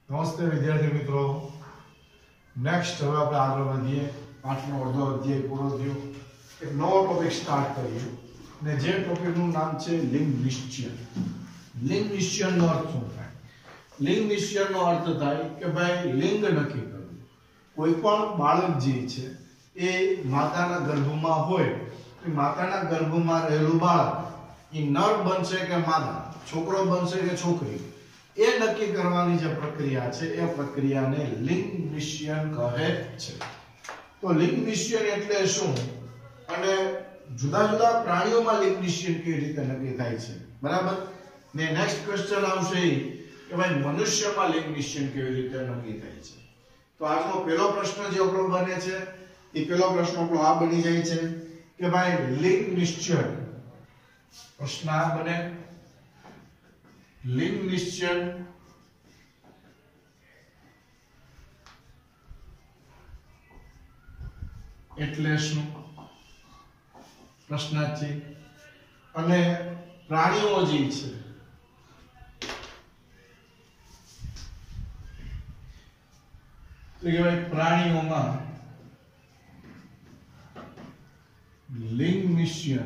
નમસ્તે વિદ્યાર્થી મિત્રો, નેક્સ્ટ હવે આપણે આગળ વધીએ. 8નો અડધો અધ્યાય પૂરો થયો, એક નવો ટોપિક સ્ટાર્ટ કરીએ અને જે ટોપિકનું નામ છે લિંગ નિશ્ચય. લિંગ નિશ્ચયનો અર્થ શું થાય? લિંગ નિશ્ચયનો અર્થ થાય કે ભાઈ લિંગ નક્કી કરવું. કોઈ પણ બાળક જે છે એ માતાના ગર્ભમાં હોય તો માતાના ગર્ભમાં રહેલું બાળક એ નર બનશે કે માદા, છોકરો બનશે કે છોકરી, એ નક્કી કરવાની જે પ્રક્રિયા છે એ પ્રક્રિયાને લિંગ નિશ્ચયન કહે છે. તો લિંગ નિશ્ચયન એટલે શું અને જુદા જુદા પ્રાણીઓમાં લિંગ નિશ્ચયન કેવી રીતે નક્કી થાય છે, બરાબર? ને નેક્સ્ટ ક્વેશ્ચન આવશે કે ભાઈ મનુષ્યમાં લિંગ નિશ્ચયન કેવી રીતે નક્કી થાય છે. તો આજનો પહેલો પ્રશ્ન જે આપણો બને છે એ પહેલો પ્રશ્ન આપણો આ બની જાય છે કે ભાઈ લિંગ નિશ્ચયન. પ્રશ્ન આ બને લિંગ નિશ્ચયન એટલે શું? પ્રશ્નાર્થી. અને પ્રાણીઓ જે છે તો કે ભાઈ પ્રાણીઓમાં લિંગ નિશ્ચયન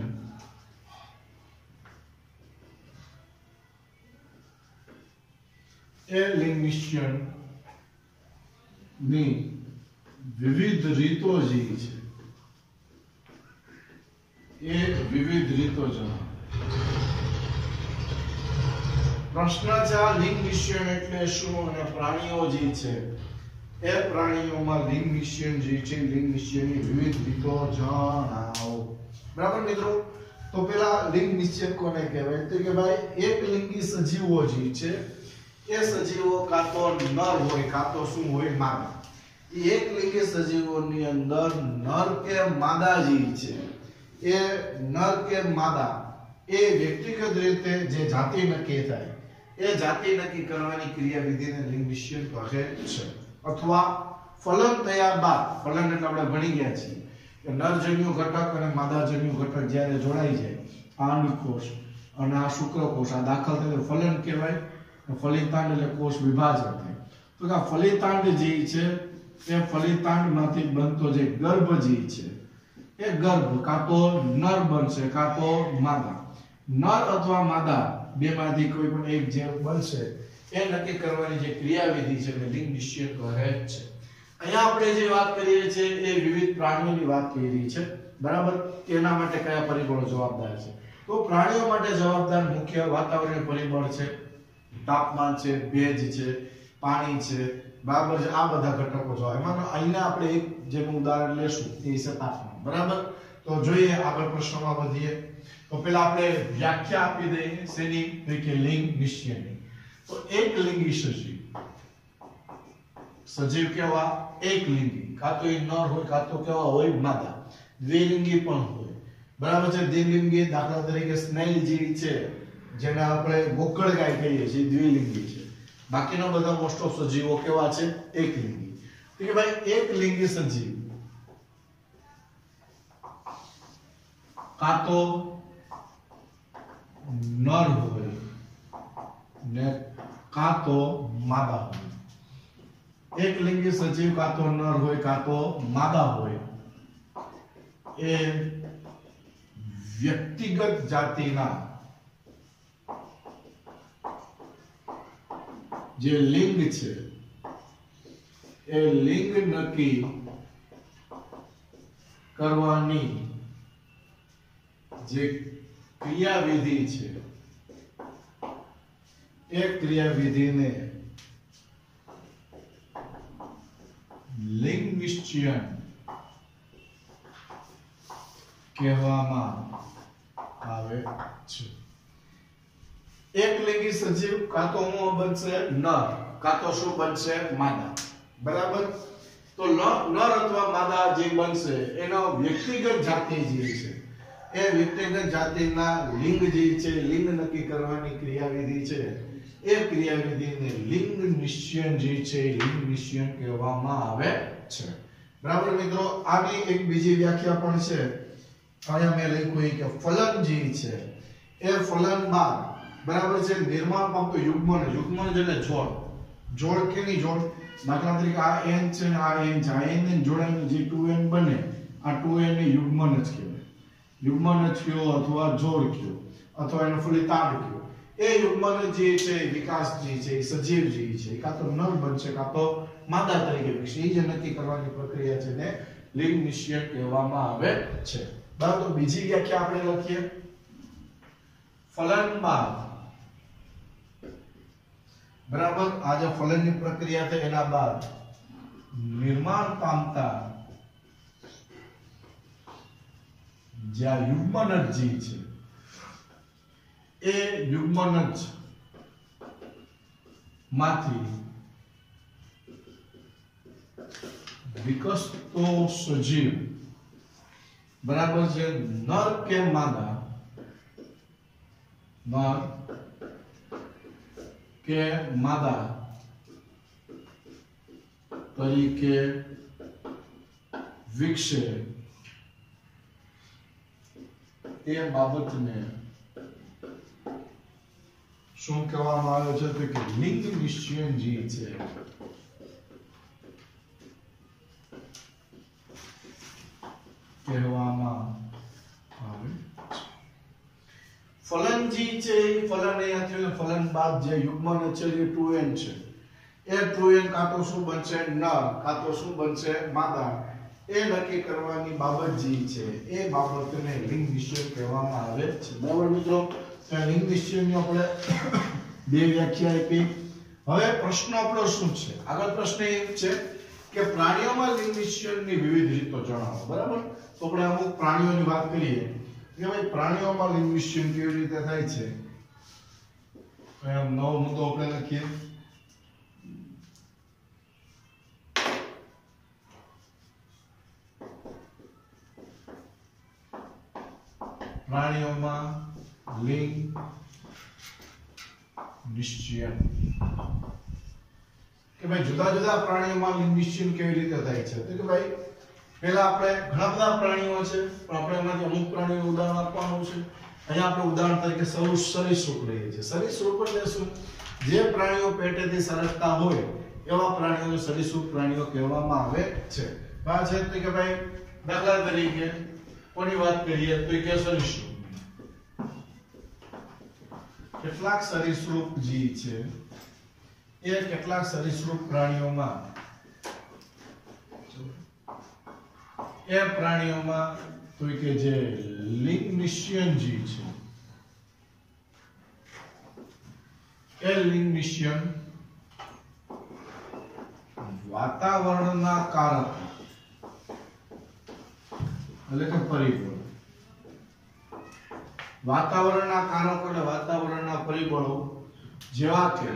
એ લિંગ નિશ્ચયન ની વિવિધ રીતો જે છે એ વિવિધ રીતો જણાવો. પ્રશ્ન છે લિંગ નિશ્ચયન એટલે શું અને પ્રાણીઓ જે છે એ પ્રાણીઓમાં લિંગ નિશ્ચયન જે છે લિંગ નિશ્ચયની વિવિધ રીતો જણાવો. બરાબર મિત્રો? તો પેલા લિંગ નિશ્ચયન કોને કહેવાય? તો કે ભાઈ એક લિંગી સજીવો જે છે એ સજીવો કાં તો નર હોય કાં તો શું હોય, માદા. એક લિંગી સજીવોની અંદર નર કે માદા જે છે એ નર કે માદા એ વ્યક્તિગત રીતે જે જાતિ નક્કી થાય એ જાતિ નક્કી કરવાની ક્રિયાવિધિને લિંગ નિશ્ચયન કહે છે. અથવા ફલન થયા બાદ, ફલન એટલે આપણે ભણી ગયા છીએ કે નરજન્યુ ઘટક અને માદાજન્યુ ઘટક જ્યારે જોડાઈ જાય, આ અંડકોષ અને આ શુક્રકોષ આ દાખલ થાય ફલન કહેવાય. ફલિતાંડ એટલે કોષ વિભાજન થાય. તો આ ફલિતાંડ જે છે એ ફલિતાંડમાંથી બનતો જે ગર્ભ જે છે એ ગર્ભ કાં તો નર બનશે કાં તો માદા. નર અથવા માદા બેમાંથી કોઈ પણ એક જે બનશે એ નક્કી કરવાની જે ક્રિયાવિધિ છે એ લિંગ નિશ્ચયન કહે છે. અહીંયા આપણે જે વાત કરીએ છીએ એ વિવિધ પ્રાણીઓની વાત કરી રહી છે, બરાબર? તેના માટે કયા પરિબળો જવાબદાર છે? તો પ્રાણીઓ માટે જવાબદાર મુખ્ય વાતાવરણીય પરિબળ છે, તાપમાન છે, ભેજ છે, પાણી છે, બરાબર છે. આ બધા ઘટકો જો એમાં અહીંયા આપણે એક જેનું ઉદાહરણ લેશું એ છે તાપમાન, બરાબર? તો જોઈએ આગળ પ્રશ્નોમાં વધીએ. તો પહેલા આપણે વ્યાખ્યા આપી દઈએ શેની? કે લિંગ નિશ્ચયની. તો એક લિંગી સજીવ, સજીવ કેવા? એક લિંગી, કાં તો એ નર હોય કાં તો કેવા હોય માદા. દ્વિલિંગી પણ હોય, બરાબર છે. દ્વિલિંગી દાખલા તરીકે સ્નેલ જે છે જેને આપણે ગોકળગાય કહીએ છીએ, દ્વિલિંગી છે. બાકીના બધા મોસ્ટ ઓફ સજીવો કેવા છે? એકલિંગી. તો કે ભાઈ એક લિંગી સજીવ કાં તો નર હોય ને કાં તો માદા હોય. એક લિંગી સજીવ કાં તો નર હોય કાં તો માદા હોય એ વ્યક્તિગત જાતિના જે લિંગ છે એ લિંગ નક્કી કરવાની જે ક્રિયાવિધિ છે એ ક્રિયાવિધિને લિંગ નિશ્ચયન કહેવામાં આવે છે. એક લિંગી સજીવ કાં તો હું બનશે નર કાં તો શું બનશે? માદા, બરાબર? તો નર અથવા માદા જે બનશે એનો વ્યક્તિગત જાતિ જે છે એ વ્યક્તિગત જાતિના લિંગ જે છે લિંગ નક્કી કરવાની ક્રિયાવિધિ છે એ ક્રિયાવિધિને લિંગ નિશ્ચયન જે છે લિંગ નિશ્ચયન કહેવામાં આવે છે. બરાબર મિત્રો? આની એક બીજી વ્યાખ્યા પણ છે. અહીંયા મેં લખ્યું કે ફલન જે છે એ ફલન બાદ, બરાબર છે, નિર્માણ પામતું યુગ્મન, યુગ્મન એટલે જોડ, જોડ કેની જોડ? દાખલા તરીકે આ n છે ને આ n છે, આ n ને જોડાઈને જે 2n બને, આ 2n ને યુગ્મન જ કહેવાય. યુગ્મન જ કયો અથવા જોડ કયો અથવા એનો ફલિતાંડ કયો. એ યુગ્મન જે છે વિકાસ જે છે સજીવ જે છે કાં તો નર બનશે કાં તો માદા તરીકે વિકસે, એ જે નક્કી કરવાની પ્રક્રિયા છે ને લિંગ નિશ્ચયન કહેવામાં આવે છે. બરાબર. તો બીજી વ્યાખ્યા આપણે લખીએ. ફલન બાદ, બરાબર, આ જે ફલનની પ્રક્રિયા છે એના બાદ નિર્માણ પામતા જે આ યુગ્મનજ છે એ યુગ્મનજ માંથી વિકસતો સજીવ, બરાબર છે, નર કે માદા, નર કે માદા તરીકે વિકસે એ બાબતને શું કહેવામાં આવે છે? તો કે લિંગ નિશ્ચયન જે છે કહેવામાં આવે છે. ફલન જે છે એ ફલન અહીંયા થયું, ફલન બાદ જે યુગ્મન છે એ 2n છે, એ 2n કાં તો શું બનશે? નર, કાં તો શું બનશે? માદા. એ નક્કી કરવાની બાબત જે છે એ બાબતને લિંગ નિશ્ચય કહેવામાં આવે છે. બરાબર મિત્રો? તો લિંગ નિશ્ચયની આપણે બે વ્યાખ્યા આપી. હવે પ્રશ્ન આપણો શું છે? આગળ પ્રશ્ન એ છે કે પ્રાણીઓમાં લિંગ નિશ્ચયની વિવિધ રીતો જણાવો. બરાબર? તો આપણે અમુક પ્રાણીઓની વાત કરીએ કે ભાઈ પ્રાણીઓમાં લિંગ નિશ્ચયન કેવી રીતે થાય છે. તો એમ નવો મુદ્દો આપણે લખીએ. પ્રાણીઓમાં લિંગ નિશ્ચયન કે ભાઈ જુદા જુદા પ્રાણીઓમાં લિંગ નિશ્ચયન કેવી રીતે થાય છે. તો કે ભાઈ પહેલા આપણે ઘણા બધા પ્રાણીઓ છે પણ આપણે એમાંથી અમુક પ્રાણીઓનું ઉદાહરણ આપવાનું છે. અહીંયા આપણે ઉદાહરણ તરીકે સરીસૃપ લઈએ છીએ. સરીસૃપ એટલે શું? જે પ્રાણીઓ પેટેથી સરકતા હોય એવા પ્રાણીઓને સરીસૃપ પ્રાણીઓ કહેવામાં આવે છે. આ છે કે ભાઈ દાખલા તરીકે કોની વાત કરીએ તો કે સરીસૃપ. કેટલાક સરીસૃપ જીવ છે એ કેટલાક સરીસૃપ પ્રાણીઓમાં એ પ્રાણીઓમાં તો કે જે લિંગ નિશ્ચયન જીવ છે એ લિંગ નિશ્ચયન વાતાવરણના કારક એટલે કે પરિબળો, વાતાવરણના કારકો અને વાતાવરણના પરિબળો જેવા કે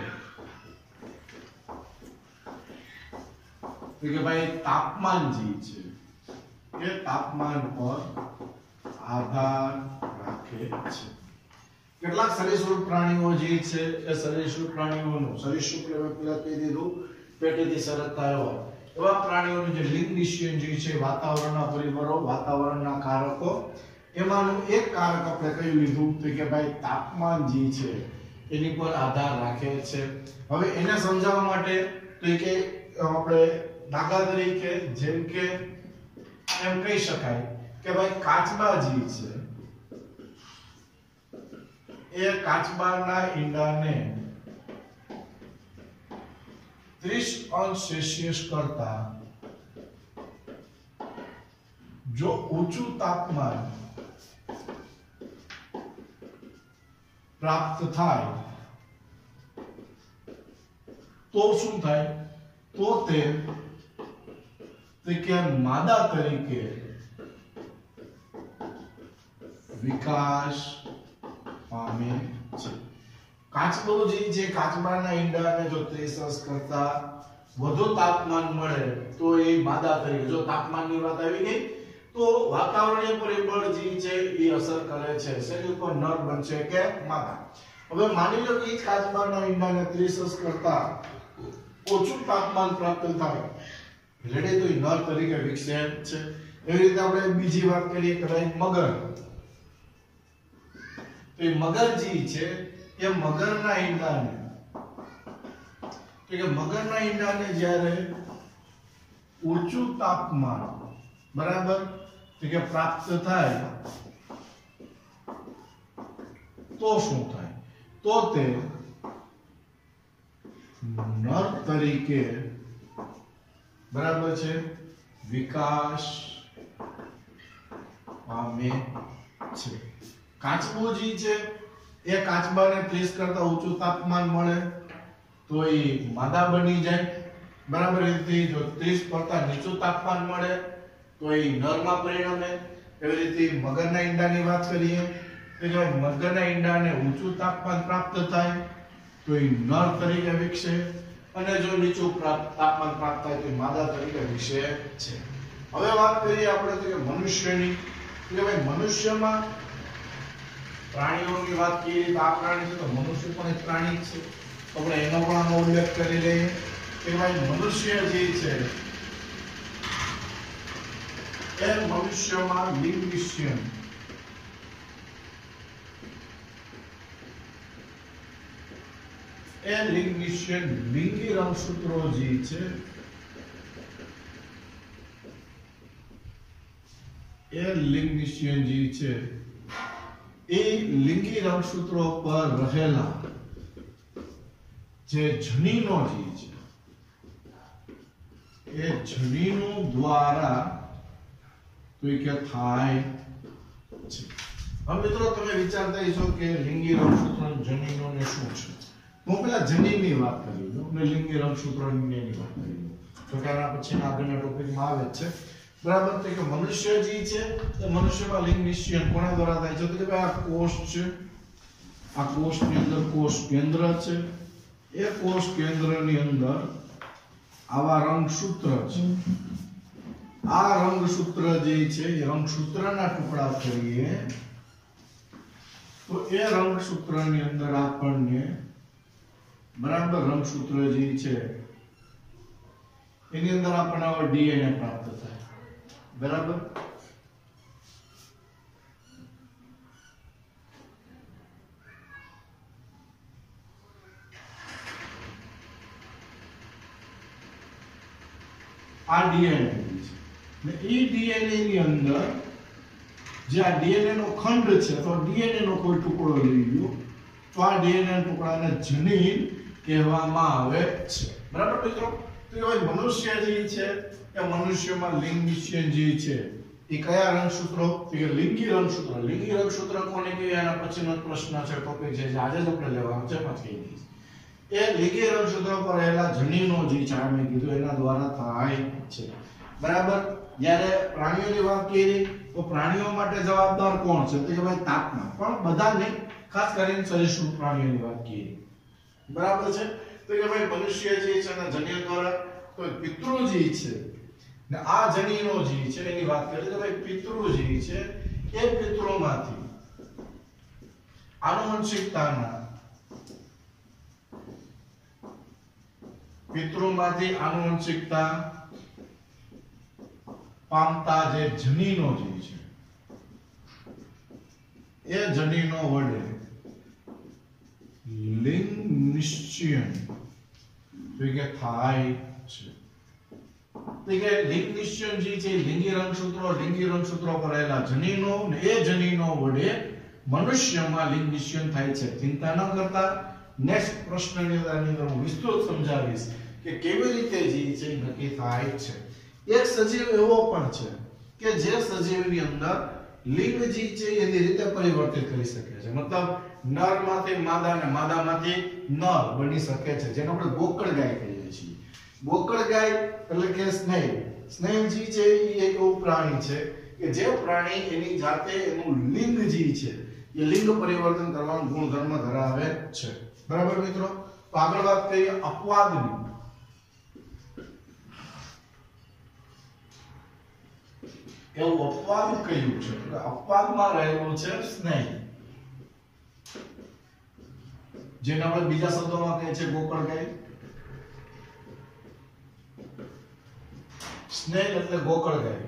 ભાઈ તાપમાન જે છે એ તાપમાન પર આધાર રાખે છે. કેટલાક સરીસૃપ પ્રાણીઓ જે છે એ સરીસૃપ પ્રાણીઓનું સરીસૃપ એટલે પેલા કહી દીધું પેટેથી સરકતા એવા પ્રાણીઓનું જે લિંગ નિશ્ચયન જે છે વાતાવરણના પરિબળો, વાતાવરણના કારકો, એમાંનું એક કારક આપણે કયું લીધું તો કે ભાઈ તાપમાન જે છે એની પર આધાર રાખે છે. હવે એને સમજાવવા માટે તો કે આપણે દાખલા તરીકે જેમ કે એમ કહી શકાય કે ભાઈ કાચબા જે છે એ કાચબાના ઈંડાને 30°C કરતા જો ઊંચું તાપમાન પ્રાપ્ત થાય તો શું થાય? તો તે કે માદા તરીકે વિકાસ પામે છે. કાચબો જે છે કાચબાના ઈંડાને જો 30° કરતા વધુ તાપમાન મળે તો એ માદા તરીકે, જો તાપમાનની વાત આવી ગઈ તો વાતાવરણીય પરિબળ જે છે એ અસર કરે છે શરીર પર નર બનશે કે માદા. હવે માની લો કે કાચબાના ઈંડાને 30° કરતા ઓછું તાપમાન પ્રાપ્ત થાય એટલે તો એ નર તરીકે વિકસે છે. એવી રીતે આપણે બીજી વાત કરીએ કે ભાઈ મગર. તો એ મગર જે છે એ મગરના ઈંડાને કે મગરના ઈંડાને જ્યારે ઊંચું તાપમાન બરાબર કે પ્રાપ્ત થાય તો શું થાય? તો તે નર તરીકે બરાબર છે વિકાસ પામે છે. કાચબો જે છે એ કાચબાને 30 કરતા ઊંચું તાપમાન મળે તો એ માદા બની જાય. બરાબર રીતે જો 30 કરતા નીચું તાપમાન મળે તો એ નરમાં પરિણમે. એવી રીતે મગરના ઈંડાની વાત કરીએ તો જો મગરના ઈંડાને ઊંચું તાપમાન પ્રાપ્ત થાય તો એ નર તરીકે વિકસે અને જો નીચું તાપમાન પ્રાપ્ત થાય તો એ માદા તરીકે વિકસે છે. હવે વાત કરીએ આપણે તો કે મનુષ્યની. કે ભાઈ મનુષ્યમાં પ્રાણીઓની વાત કરીએ તો આ પ્રાણી છે તો મનુષ્ય પણ એક પ્રાણી છે. આપણે એનો પણ આનો ઉલ્લેખ કરી લઈએ કે ભાઈ મનુષ્ય જે છે એ મનુષ્યમાં લિંગ નિશ્ચયન લિંગી રંગસૂત્રો જે છે એ લિંગ નિશ્ચયન જે છે એ લિંગી રંગસૂત્રો પર રહેલા જે જનીનો જે છે એ જનીનો દ્વારા તો એ કે થાય છે. હવે મિત્રો તમે વિચારતા હશો કે લિંગી રંગસૂત્રો જનીનો ને શું છે? હું પેલા જનીનની વાત કરી લઉં અને લિંગી રંગસૂત્રોની વાત કરી લઉં તો કે આના પછીના આગળના ટોપિકમાં આવે છે. બરાબર તો કે મનુષ્ય જે છે એ મનુષ્યમાં લિંગ નિશ્ચયન કોના દ્વારા થાય છે? તો કે ભાઈ આ કોષ છે, આ કોષની અંદર કોષ કેન્દ્ર છે, એ કોષ કેન્દ્રની અંદર આવા રંગસૂત્ર છે. આ રંગસૂત્ર જે છે એ રંગસૂત્રના ટુકડા કરીએ તો એ રંગસૂત્રની અંદર આપણને બરાબર રંગસૂત્ર જે છે એની અંદર આપણને હવે ડીએનએ પ્રાપ્ત થાય. બરાબર આ ડીએનએ છે ને એ ડીએનએ ની અંદર જે આ ડીએનએ નો ખંડ છે અથવા ડીએનએ નો કોઈ ટુકડો લઈ લો તો આ ડીએનએ ટુકડાને જનીન કહેવામાં આવે છે. બરાબર મિત્રો? તો એ મનુષ્ય જે છે એ મનુષ્યમાં લિંગ નિશ્ચયન જે છે એ કયા રંગસૂત્રો? તો કે લિંગી રંગસૂત્ર. લિંગી રંગસૂત્ર કોને કહેવાય? એના પછીનો પ્રશ્ન છે, ટોપિક છે, આજે જ આપણે લેવાનો છે. મત કહી દઈશ એ લિંગી રંગસૂત્રો પર રહેલા જનીનો જે છે મેં કીધું એના દ્વારા થાય છે. બરાબર? જ્યારે પ્રાણીઓની વાત કરીએ તો પ્રાણીઓ માટે જવાબદાર કોણ છે? તો કે ભાઈ તાપમાન. પણ બધા નહીં, ખાસ કરીને સરીસૃપ પ્રાણીઓની વાત કરીએ. બરાબર છે? તો કે ભાઈ મનુષ્ય જે છે એના જનીનો દ્વારા તો પિતૃ જે છે ને આ જનીનો જે છે એની વાત કરીએ તો ભાઈ પિતૃ જે છે એ પિતૃમાંથી આનુવંશિકતા પામતા જે જનીનો જે છે એ જનીનો વડે લિંગ નિશ્ચયન કે થાય છે. કે લિંગ નિશ્ચયન જે છે લિંગી રંગસૂત્રો પર રહેલા જનીનો ને એ જનીનો વડે મનુષ્યમાં લિંગ નિશ્ચયન થાય છે. ચિંતા ન કરતા, નેક્સ્ટ પ્રશ્નની અંદર હું વિસ્તૃત સમજાવીશ કે કેવી રીતે જે છે નક્કી થાય છે. એક સજીવ એવો પણ છે કે જે સજીવની અંદર લિંગ જે છે એની રીતે પરિવર્તિત કરી શકે છે. મતલબ નરમાંથી માદા અને માદામાંથી નર બની શકે છે, જેને આપણે ગોકળ ગાય કહીએ છીએ. ગોકળ ગાય એટલે કે સ્નેલ જે છે એ એક એવું પ્રાણી છે કે જે પ્રાણી એની જાતે એનું લિંગ જે છે એ લિંગ પરિવર્તન કરવાનો ગુણધર્મ ધરાવે છે. બરાબર મિત્રો? તો આગળ વાત કરીએ અપવાદની. એવું અપવાદ કયું છે? અપવાદમાં રહેલું છે સ્નેહ, જેને આપણે બીજા શબ્દોમાં કહે છે ગોકળ ગાય. સ્નેહ એટલે ગોકળ ગાય.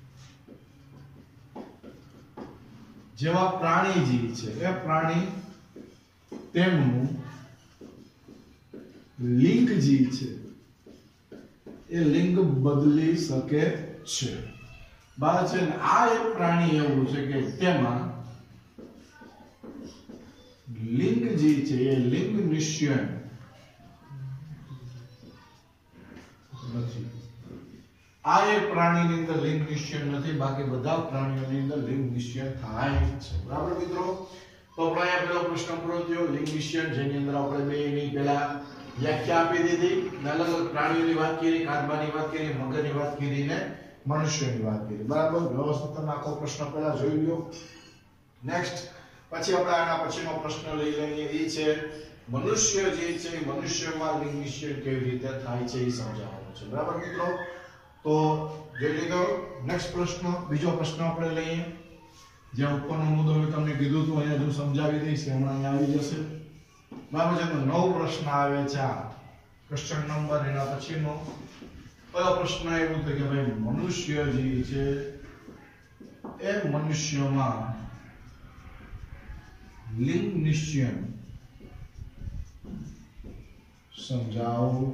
જેવા પ્રાણી જે છે એ પ્રાણી તેમનું લિંગ જે છે એ લિંગ બદલી શકે છે. બરાબર છે. આ એક પ્રાણી એવું છે કે તેમાં લિંગ જે છે એ લિંગ નિશ્ચયન નથી. આ એક પ્રાણીની અંદર લિંગ નિશ્ચયન નથી, બાકી બધા પ્રાણીઓની અંદર લિંગ નિશ્ચયન થાય છે. બરાબર મિત્રો? તો આપણે આ પેલો પ્રશ્ન પૂરો થયો લિંગ નિશ્ચયન, જેની અંદર આપણે બે ની પહેલા વ્યાખ્યા આપી દીધી, અલગ અલગ પ્રાણીઓની વાત કરી, કાચબાની વાત કરી, મગરની વાત કરી ને મનુષ્યની વાત કરી. બરાબર? વ્યવસ્થિત આખો પ્રશ્ન પહેલા જોઈ લ્યો. નેક્સ્ટ પછી આપણે આના પછીનો પ્રશ્ન લઈ લઈએ. એ છે મનુષ્ય જે છે મનુષ્યમાં લિંગ નિશ્ચયન કેવી રીતે થાય છે એ સમજાવવાનું છે. બરાબર મિત્રો? તો જોઈ લીધો. નેક્સ્ટ પ્રશ્ન, બીજો પ્રશ્ન આપણે લઈએ. જે ઉપરનો મુદ્દો મેં તમને કીધું હતું, અહીંયા જો સમજાવી દઈશ, હમણાં અહીંયા આવી જશે. બરાબર છે? તો નવો પ્રશ્ન આવે છે. આ ક્વેશ્ચન નંબર એના પછીનો પહેલો પ્રશ્ન એવું છે કે ભાઈ મનુષ્ય જે છે એ મનુષ્યમાં લિંગ નિશ્ચયન સમજાવો.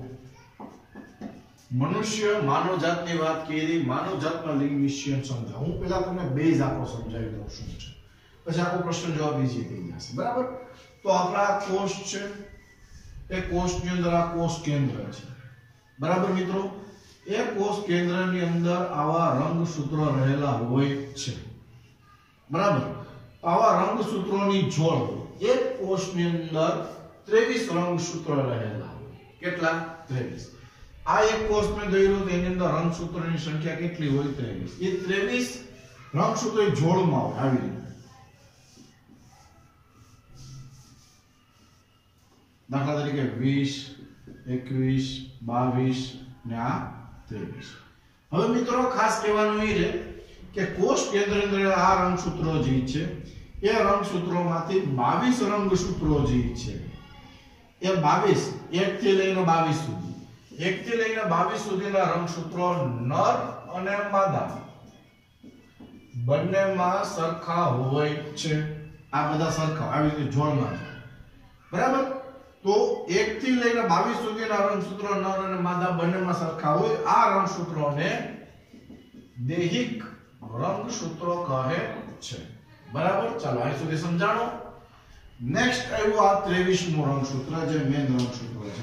મનુષ્ય માનવ જાતની વાત કરી, માનવ જાતમાં લિંગ નિશ્ચયન સમજાવો. હું પહેલા તમને બેઝ આપો સમજાવી દઉં શું છે, પછી આખો પ્રશ્ન જવાબ ઈઝી થઈ જશે. બરાબર? તો આપણા કોષ છે એ કોષની અંદર આ કોષ કેન્દ્ર છે. બરાબર મિત્રો? એ કોષ કેન્દ્રની અંદર આવા રંગસૂત્રો રહેલા હોય છે. બરાબર? આવા રંગસૂત્રોની જોડ એક કોષની અંદર 23 રંગસૂત્રો રહેલા હોય. કેટલા? 23. આ એક કોષ મેં દોર્યો તો એની અંદર રંગસૂત્રોની સંખ્યા કેટલી હોય? 23. એ 23 રંગસૂત્રો જોડમાં હોય આવી રીતે. દાખલા તરીકે 20, 21, 22 ને આ 23. હવે મિત્રો ખાસ કહેવાનું એ છે કે કોષ કેન્દ્રની અંદર આ રંગસૂત્રો જે છે એ રંગસૂત્રોમાંથી 22 રંગસૂત્રો જે છે એ 22 1 થી લઈને 22 સુધી 1 થી લઈને 22 સુધીના રંગસૂત્રો નર અને માદા બંનેમાં સરખા હોય છે. આ બધા સરખા આવી રીતે જોડમાં છે. બરાબર? તો 1 થી લઈને 22 સુધીના રંગસૂત્રો નર અને માદા બંનેમાં સરખા હોય. આ રંગસૂત્રોને દૈહિક રંગસૂત્રો કહે છે. બરાબર? ચાલો અહીં સુધી સમજાણો. નેક્સ્ટ આવ્યું આ 23મું રંગસૂત્ર જે મેન રંગસૂત્ર છે.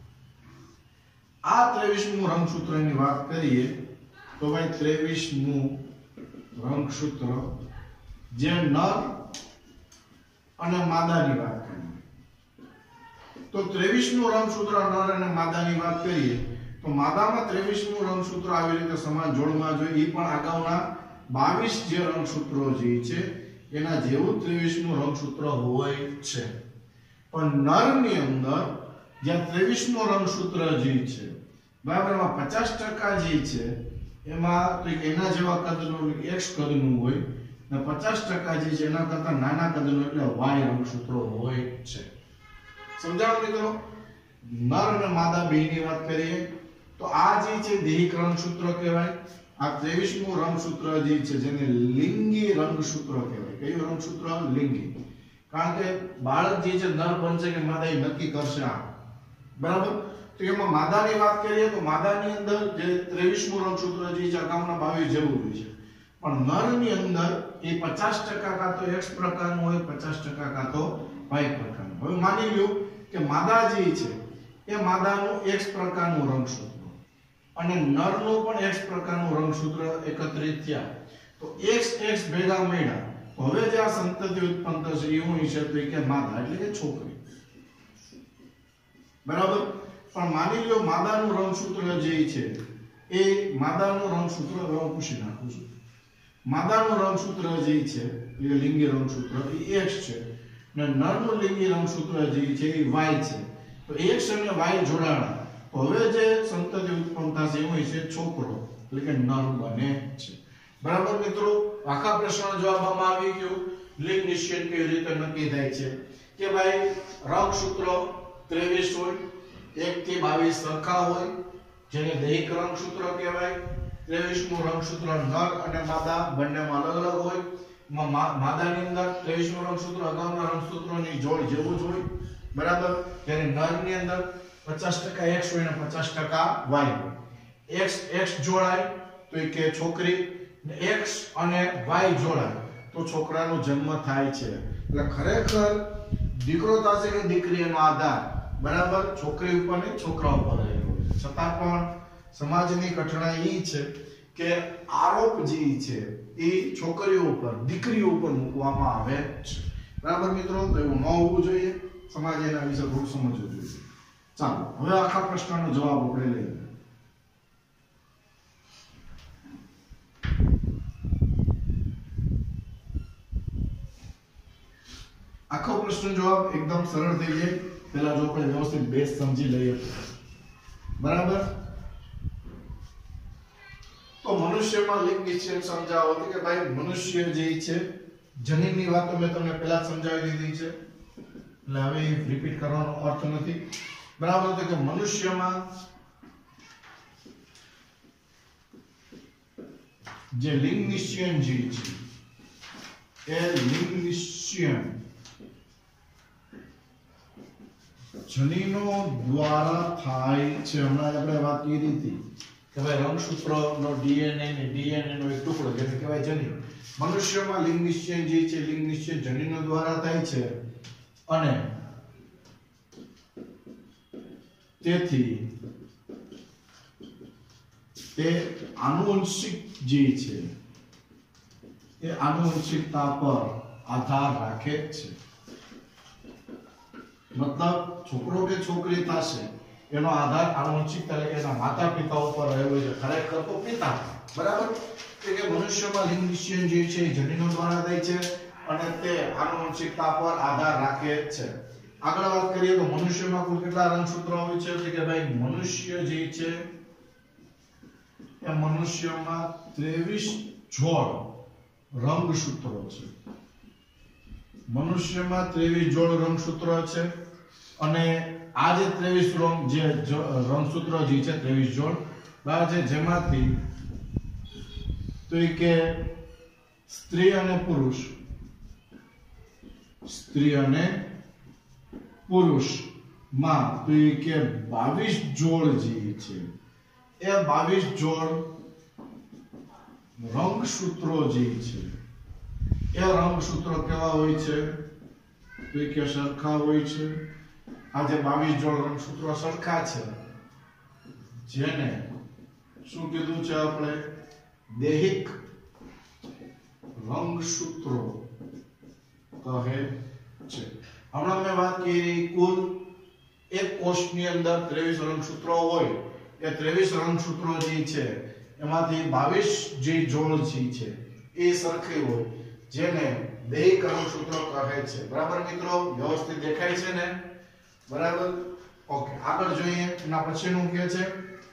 આ 23મું રંગસૂત્રની વાત કરીએ તો ભાઈ 23મું રંગસૂત્ર જે નર અને માદાની વાત કરીએ તો 23મું રંગસૂત્ર નર અને માદાની વાત કરીએ તો માદામાં 23મું રંગસૂત્ર આવી રીતે સમાન જોડમાં જોઈએ. એ પણ અગાઉના 22 જે રંગસૂત્રો જે છે એના જેવું 23મું રંગસૂત્ર હોય છે. પણ નરની અંદર જ્યાં 23મું રંગસૂત્ર જે છે બરાબર એમાં 50% જે છે એમાં તો એના જેવા કદનું X કદનું હોય ને 50% જે છે એના કરતા નાના કદનું એટલે Y રંગસૂત્રો હોય છે. સમજાણો મિત્રો? નર અને માદા બેની વાત કરીએ તો આ જે છે દૈહિક રંગસૂત્ર કહેવાય. આ 23મું રંગસૂત્ર જે છે જેને લિંગી રંગસૂત્ર કહેવાય. કયું રંગસૂત્ર? લિંગી. કારણ કે બાળક જે છે નર બનશે કે માદા એ નક્કી કરશે આ. બરાબર? તો એમાં માદાની વાત કરીએ તો માદાની અંદર જે 23મું રંગસૂત્ર જે છે અગાઉના 22 જેવું હોય છે. પણ નરની અંદર એ 50% કાં તો X પ્રકારનું હોય, 50% કાં તો Y પ્રકારનું. હવે માની લ્યો કે માદા જે છે એ માદાનું X પ્રકારનું રંગસૂત્ર અને નરનું પણ X પ્રકારનું રંગસૂત્ર એકત્રિત થયા તો X ભેગા મળ્યા. હવે જે આ સંતતિ ઉત્પન્ન થશે એ હું છે તો કે માદા એટલે કે છોકરી. બરાબર? પણ માની લ્યો માદાનું રંગસૂત્ર જે છે એ માદાનું રંગસૂત્ર હવે હું પૂછી નાખું છું. માદાનું રંગસૂત્ર જે છે એ લિંગી રંગસૂત્ર એ X છે ને નરનું લિંગી રંગસૂત્ર જે છે એ Y છે. તો X અને Y જોડાણા તો હવે જે સંતતિ ઉત્પન્ન થશે એ છે છોકરો એટલે કે નર બને છે. બરાબર મિત્રો? આખા પ્રશ્નનો જવાબ આમાં આવી ગયો. લિંગ નિશ્ચયન કેવી રીતે નક્કી થાય છે કે ભાઈ રંગસૂત્રો 23 હોય, 1 થી 22 સરખા હોય જેને દૈહિક રંગસૂત્ર કહેવાય. 23મું રંગસૂત્ર નર અને માદા બંનેમાં અલગ અલગ હોય. માદાની અંદર 23મું રંગસૂત્ર અગાઉના રંગસૂત્રોની જોડ જેવું જ હોય. બરાબર? જ્યારે નરની અંદર 50% x હોય ને 50% y હોય. x જોડાય તો એ કે છોકરી, x અને y જોડાય તો છોકરાનો જન્મ થાય છે. એટલે ખરેખર દીકરો થશે કે દીકરી એનો આધાર બરાબર છોકરી ઉપર ને છોકરા ઉપર રહેલો છે. છતાં પણ સમાજની કઠણાઈ એ છે કે આરોપ જે છે એ છોકરીઓ ઉપર દીકરીઓ ઉપર મૂકવામાં આવે છે. બરાબર મિત્રો, તો એવું ન હોવું જોઈએ. સમાજ એના વિશે થોડું સમજવું જોઈએ. ચાલો હવે આખા પ્રશ્નનો જવાબ આપણે લઈએ. આખો પ્રશ્ન જવાબ એકદમ સરળ થઈ જાય. પહેલા જો આપણે વ્યવસ્થિત બેઝ સમજી લઈએ બરાબર. તો મનુષ્યમાં લિંગ નિશ્ચય સમજાવો તો કે ભાઈ મનુષ્ય જે છે જનીનની વાતો મેં તમને પહેલા સમજાવી દીધી છે એટલે હવે રિપીટ કરવાનો અર્થ નથી બરાબર. તો કે મનુષ્યમાં જે લિંગ નિશ્ચય જે છે એ લિંગ નિશ્ચય જનીનો દ્વારા થાય છે. હમણાં આપણે વાત કરી હતી કે ભાઈ રંગસૂત્રનો ડીએનએ ને ડીએનએ નો એક ટુકડો જેને કહેવાય જનીન. મનુષ્યમાં લિંગ નિશ્ચય જે છે લિંગ નિશ્ચય જનીનો દ્વારા થાય છે અને તેથી તે આનુવંશિક જે છે એ આનુવંશિકતા પર આધાર રાખે છે. મતલબ છોકરો કે છોકરી થશે એનો આધાર આનુવંશિકતા એટલે કે એના માતા પિતા ઉપર રહેલો છે. ખરેખર તો પિતા બરાબર. કે મનુષ્યમાં લિંગ નિશ્ચય જે છે જનીનો દ્વારા થાય છે અને તે આનુવંશિકતા પર આધાર રાખે છે. આગળ વાત કરીએ તો મનુષ્યમાં કુલ કેટલા રંગસૂત્રો હોય છે તો કે ભાઈ મનુષ્ય જે છે એ મનુષ્યમાં 23 જોડ રંગસૂત્રો છે. મનુષ્યમાં 23 જોડ રંગસૂત્રો છે અને આ જે 23 રંગસૂત્રો જે છે 23 જોડ બરાબર છે જેમાંથી તો એ કે સ્ત્રી અને પુરુષ માં તો એ કે 22 જોડ જે છે એ 22 જોડ રંગસૂત્રો જે છે એ રંગસૂત્રો કેવા હોય છે તો એ કે સરખા હોય છે. આ જે 22 જોડ રંગસૂત્રો સરખા છે જેને શું કીધું છે આપણે દૈહિક રંગસૂત્રો કહે છે. હમણાં મેં વાત કરી કુલ એક કોષની અંદર 23 રંગસૂત્રો હોય એ 23 રંગસૂત્રો જે છે એમાંથી 22 જે જોડ છે એ સરખી હોય જેને દૈહિક રંગસૂત્રો કહે છે. બરાબર મિત્રો, વ્યવસ્થિત દેખાય છે ને બરાબર. ઓકે, આગળ જોઈએ એના પછીનું કે છે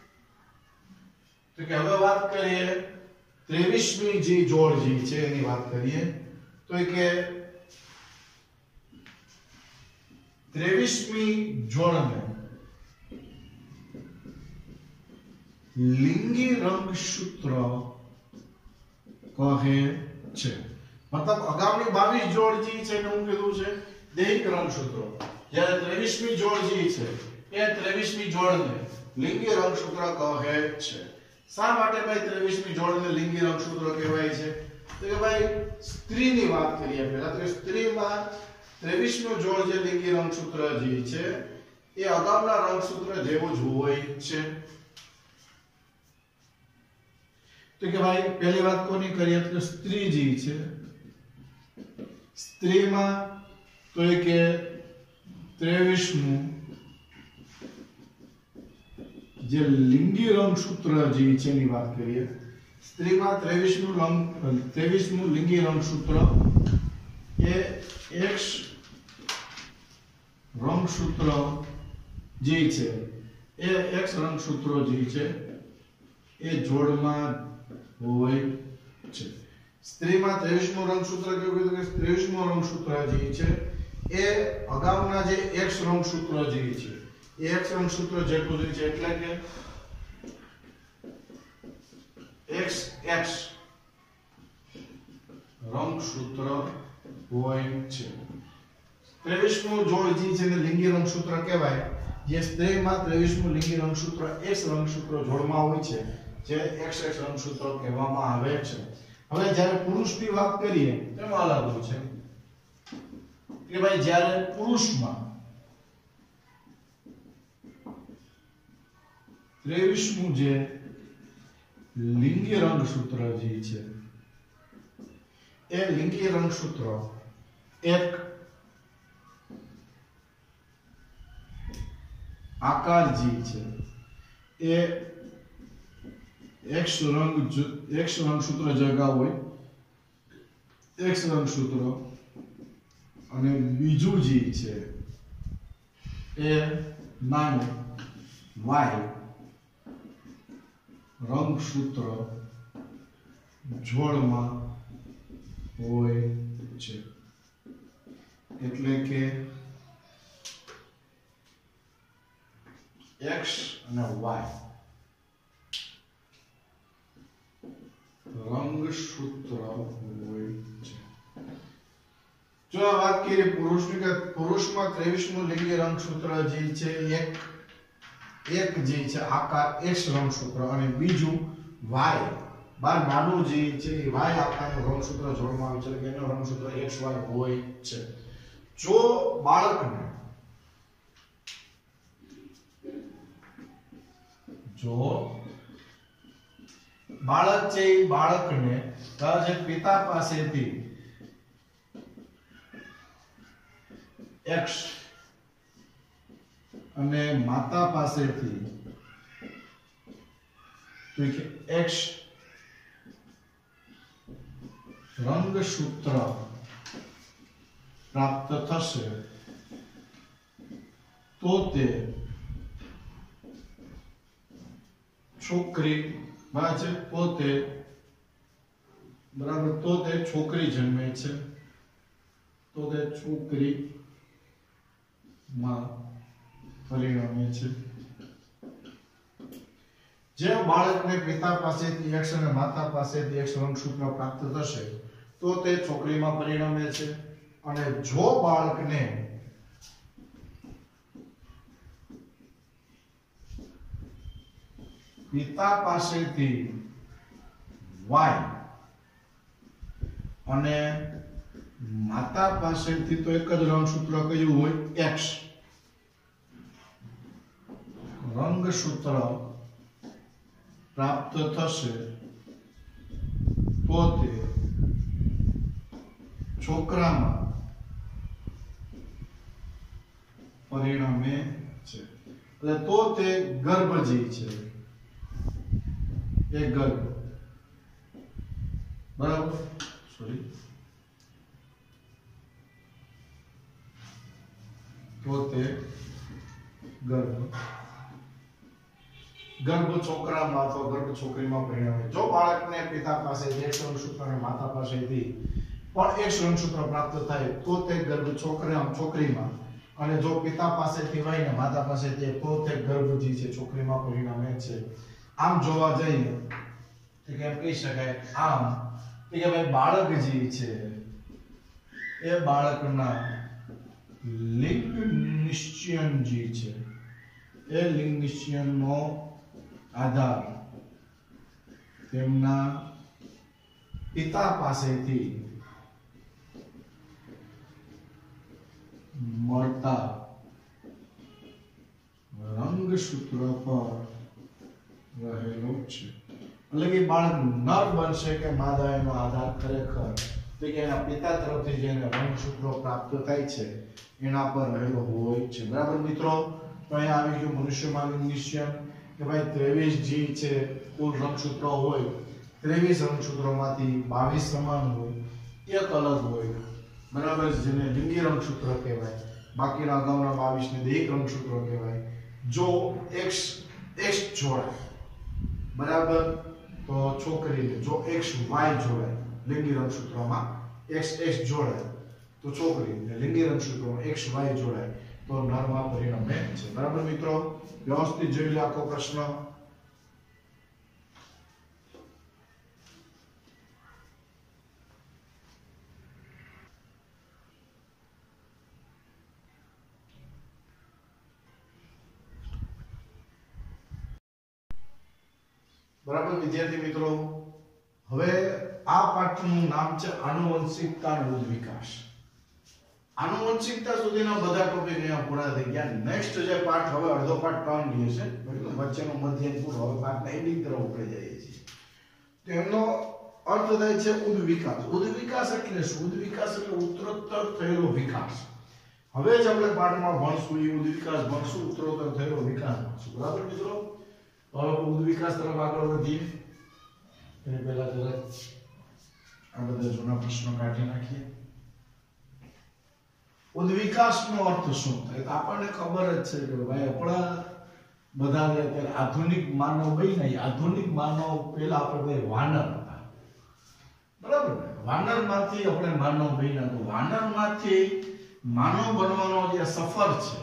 તો કે હવે વાત કરીએ 23મી જે જોડ જે છે એની વાત કરીએ તો કે 23મી જોડને લિંગી રંગસૂત્ર કહે છે. મતલબ અગાઉની 22 જોડ જે છે એને હું કીધું છે દૈહિક રંગસૂત્રો, જ્યારે 23મી જોડ જે છે એ 23મી જોડને લિંગી રંગસૂત્ર કહે છે. શા માટે ભાઈ 23મી જોડને લિંગી રંગસૂત્ર કહેવાય છે તો કે ભાઈ સ્ત્રીની વાત કરીએ પહેલા તો સ્ત્રીમાં 23મી જોડ જે લિંગી રંગસૂત્ર જે છે એ અગાઉના રંગસૂત્ર જેવું જ હોય છે. તો કે ભાઈ પહેલી વાત કોની કરીએ તો સ્ત્રી જે છે સ્ત્રીમાં તો એ કે 23મું જે લિંગી રંગસૂત્ર જે છે એની વાત કરીએ. સ્ત્રીમાં 23મું લિંગી રંગસૂત્ર એ X રંગસૂત્ર જે છે એ X રંગસૂત્રો જે છે એ જોડમાં હોય છે. સ્ત્રીમાં 23મું રંગસૂત્ર કેવું કીધું કે 23મું રંગસૂત્ર જે છે એ અગાઉના જે X રંગસૂત્ર જે છે એ X રંગસૂત્ર જેટલું જ છે એટલે કે XX રંગસૂત્ર હોય છે. 23મું જોડ જે છે એને લિંગી રંગસૂત્ર કહેવાય જે સ્ત્રીમાં 23મું લિંગી રંગસૂત્ર X રંગસૂત્ર જોડમાં હોય છે જે XX રંગસૂત્ર કહેવામાં આવે છે. હવે જ્યારે પુરુષની વાત કરીએ તેમાં અલગ હોય છે કે ભાઈ જ્યારે પુરુષમાં 23મું જે લિંગી રંગસૂત્ર જે છે એ લિંગી રંગસૂત્ર એક આકાર જે છે એ X રંગસૂત્ર જગા હોય X રંગસૂત્ર અને બીજું જે છે એ નાનું Y રંગસૂત્ર જોડમાં હોય છે. એટલે કે X અને Y રંગસૂત્ર હોય છે. જો આ વાત કરીએ પુરુષની કે પુરુષમાં 23મું લિંગી રંગસૂત્ર જે છે એક જે છે આકાર X રંગસૂત્ર અને બીજું Y બાર નાનું જે છે એ Y આકારનું રંગસૂત્ર જોડવામાં આવે છે એટલે કે એનું રંગસૂત્ર XY હોય છે. જો બાળકને બાળક છે એ બાળકને જે પિતા પાસેથી X અને માતા પાસેથી X રંગસૂત્ર પ્રાપ્ત થશે તો તે છોકરી બરાબર તો તે છોકરી જન્મે છે તો તે છોકરી માં પરિણમે છે. જે બાળકને પિતા પાસેથી X અને માતા પાસેથી X રંગસૂત્ર પ્રાપ્ત થશે તો તે છોકરીમાં પરિણમે છે અને જો બાળકને પિતા પાસેથી Y અને માતા પાસેથી તો એક જ રંગસૂત્ર કયું હોય X રંગસૂત્ર પ્રાપ્ત થશે તો તે છોકરામાં પરિણમે છે. એટલે તો તે ગર્ભ જે છે એ ગર્ભ બરાબર તો તે ગર્ભ છોકરામાં અથવા ગર્ભ છોકરીમાં પરિણમે. જો બાળકને પિતા પાસેથી X રંગસૂત્ર અને માતા પાસેથી પણ X રંગસૂત્ર પ્રાપ્ત થાય તો તે ગર્ભ છોકરીમાં અને જો પિતા પાસેથી Y ને માતા પાસેથી તો તે ગર્ભ જે છે છોકરીમાં પરિણમે છે. આમ જોવા જઈએ તો કેમ કહી શકાય આમ કે ભાઈ બાળક જે છે એ બાળકના લિંગ નિશ્ચયન જે છે એ લિંગ નિશ્ચયનનો આધાર તેમના પિતા પાસેથી મળતા રંગસૂત્ર પર રહેલો છે. એટલે કે બાળક નર બનશે કે માદા એનો આધાર ખરેખર તો કે એના પિતા તરફથી જેને રંગસૂત્રો પ્રાપ્ત થાય છે એના પર રહેલો હોય છે. બરાબર મિત્રો, તો અહીંયા આવી ગયું મનુષ્યમાં લિંગ નિશ્ચયન કે ભાઈ 23 જે છે કુલ રંગસૂત્રો હોય 23 રંગસૂત્રોમાંથી 22 સમાન હોય એક અલગ હોય બરાબર જેને લિંગી રંગસૂત્ર કહેવાય. બાકીના અગાઉના 22 ને દૈહિક રંગસૂત્રો કહેવાય. જો X જોડાય બરાબર તો છોકરીને, જો XY જોડાય લિંગી રંગસૂત્રોમાં X જોડાય તો છોકરી, લિંગી રંગસૂત્રોમાં XY જોડાય તો નરમાં પરિણમે છે. બરાબર મિત્રો, વ્યવસ્થિત જોઈ લો આખો પ્રશ્ન. બરાબર વિદ્યાર્થી મિત્રો, હવે આ પાઠનું નામ છે આનુવંશિકતા અને ઉદ વિકાસ. આનુવંશિકતા સુધીના બધા ટોપિક અહીંયા પૂરા થઈ ગયા. નેક્સ્ટ જે પાઠ હવે અડધો પાઠ 3 દિવસ છે, વચ્ચેનો મધ્યમ પૂરો, હવે પાઠના એન્ડિંગ તરફ આપણે જઈએ છીએ. તો એમનો અર્થ થાય છે ઉદ વિકાસ. ઉદ વિકાસ એટલે શું? ઉદ વિકાસ એટલે ઉત્તરોત્તર થયેલો વિકાસ. હવે જ આપણે પાઠમાં ભણશું એ ઉદ વિકાસ ભણશું, ઉત્તરોત્તર થયેલો વિકાસ ભણશું. બરાબર મિત્રો? હવે ઉદ વિકાસ તરફ આગળ વધીએ એ પહેલા જરા આ બધા જૂના પ્રશ્નો કાઢી નાખીએ. ઉદ વિકાસનો અર્થ શું થાય? આપણને ખબર જ છે કે ભાઈ આપણા બધા અત્યારે આધુનિક માનવ બન્યા. આધુનિક માનવ પહેલા આપણે વાનર હતા, બરાબર ને? વાનરમાંથી આપણે માનવ બન્યા. તો વાનરમાંથી માનવ બનવાનો જે સફર છે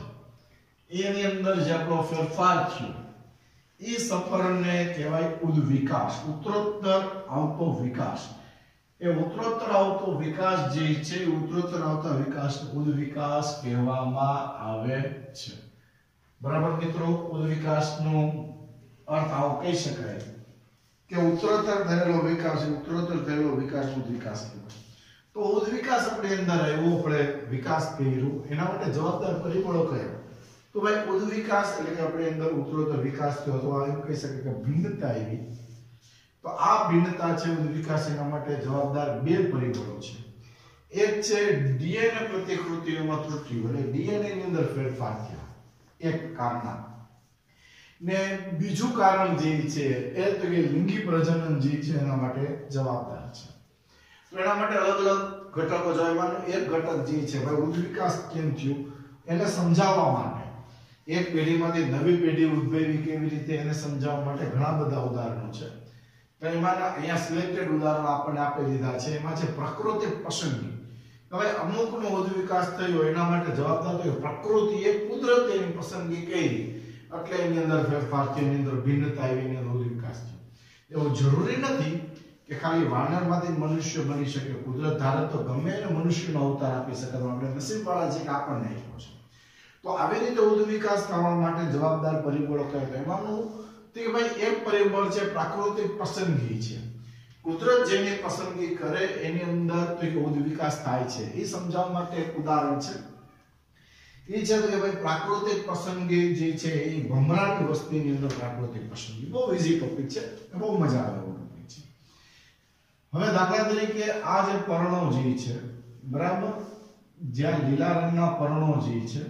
એની અંદર જે આપણો ફેરફાર થયો એ સફરને કહેવાય ઉદ વિકાસ, ઉત્તરોત્તર આવતો વિકાસ. એ ઉત્તરોત્તર આવતો વિકાસ જે છે, ઉત્તરોત્તર આવતા વિકાસ ઉદ વિકાસ કહેવામાં આવે છે. બરાબર મિત્રો? ઉદ વિકાસનો અર્થ આવો કહી શકાય કે ઉત્તરોત્તર થયેલો વિકાસ, ઉત્તરોત્તર થયેલો વિકાસ ઉદ વિકાસ કહેવાય. તો ઉદ વિકાસ આપણી અંદર આવ્યો, આપણે વિકાસ કર્યું, એના માટે જવાબદાર પરિબળો કયા? તો ભાઈ ઉદ વિકાસ એટલે કે આપણી અંદર ઉત્તરોત્તર વિકાસ થયો, તો એમ કહી શકાય કે ભિન્નતા આવી. તો આ ભિન્નતા છે ઉદ વિકાસ, એના માટે જવાબદાર બે પરિબળો છે. એક છે ડીએનએ પ્રતિકૃતિઓમાં ત્રુટિઓ, એટલે ડીએનએ ની અંદર ફેરફાર થયા, એક કારણ. ને બીજું કારણ જે છે એ તો કે લિંગી પ્રજનન જે છે એના માટે જવાબદાર છે. તો એના માટે અલગ અલગ ઘટકો જોવાનું. એક ઘટક જે છે ભાઈ ઉદ વિકાસ કેમ થયું એને સમજાવવા માટે, એક પેઢીમાંથી નવી પેઢી ઉદ્ભવી કેવી રીતે એને સમજાવવા માટે ઘણા બધા ઉદાહરણો છે. તો એમાંના અહીંયા સિલેક્ટેડ ઉદાહરણો આપણને આપી દીધા છે. એમાં છે પ્રાકૃતિક પસંદગી. હવે અમુકનો ઉદ વિકાસ થયો એના માટે જવાબદાર તો પ્રકૃતિએ કુદરતે એની પસંદગી કરી એટલે એની અંદર ફેરફાર થયો, એની અંદર ભિન્નતા આવી, એની અંદર ઉદ વિકાસ થયો. એવું જરૂરી નથી કે ખાલી વાનરમાંથી મનુષ્ય બની શકે. કુદરત ધારે તો ગમે એને મનુષ્યનો અવતાર આપી શકે. તો આપણે નસીબવાળા છે કે આપણને આપ્યો છે. તો આવી રીતે ઉદ વિકાસ થવા માટે જવાબદાર પરિબળો કયા? તો એમાંનું તે ભાઈ એક પરિબળ છે પ્રાકૃતિક પસંદગી છે. કુદરત જેની પસંદગી કરે એની અંદર તો ઉદ વિકાસ થાય છે. એ સમજાવવા માટે એક ઉદાહરણ છે. એ છે કે ભાઈ પ્રાકૃતિક પસંદગી જે છે એ ભમરાની વસ્તીની અંદર પ્રાકૃતિક પસંદગી બહુ ઈઝી ટોપિક છે, બહુ મજા આવે એવો ટોપિક છે. હવે દાખલા તરીકે આ જે પર્ણો જે છે, બરાબર, જ્યાં લીલા રંગના પર્ણો જે છે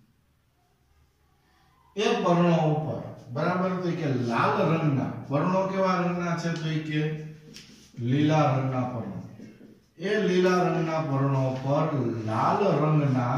એ પર્ણો ઉપર, બરાબર, તો કે લાલ રંગના પર્ણો કેવા રંગના છે? તો કે લીલા રંગના પર્ણો. એ લીલા રંગના પર્ણો પર લાલ રંગના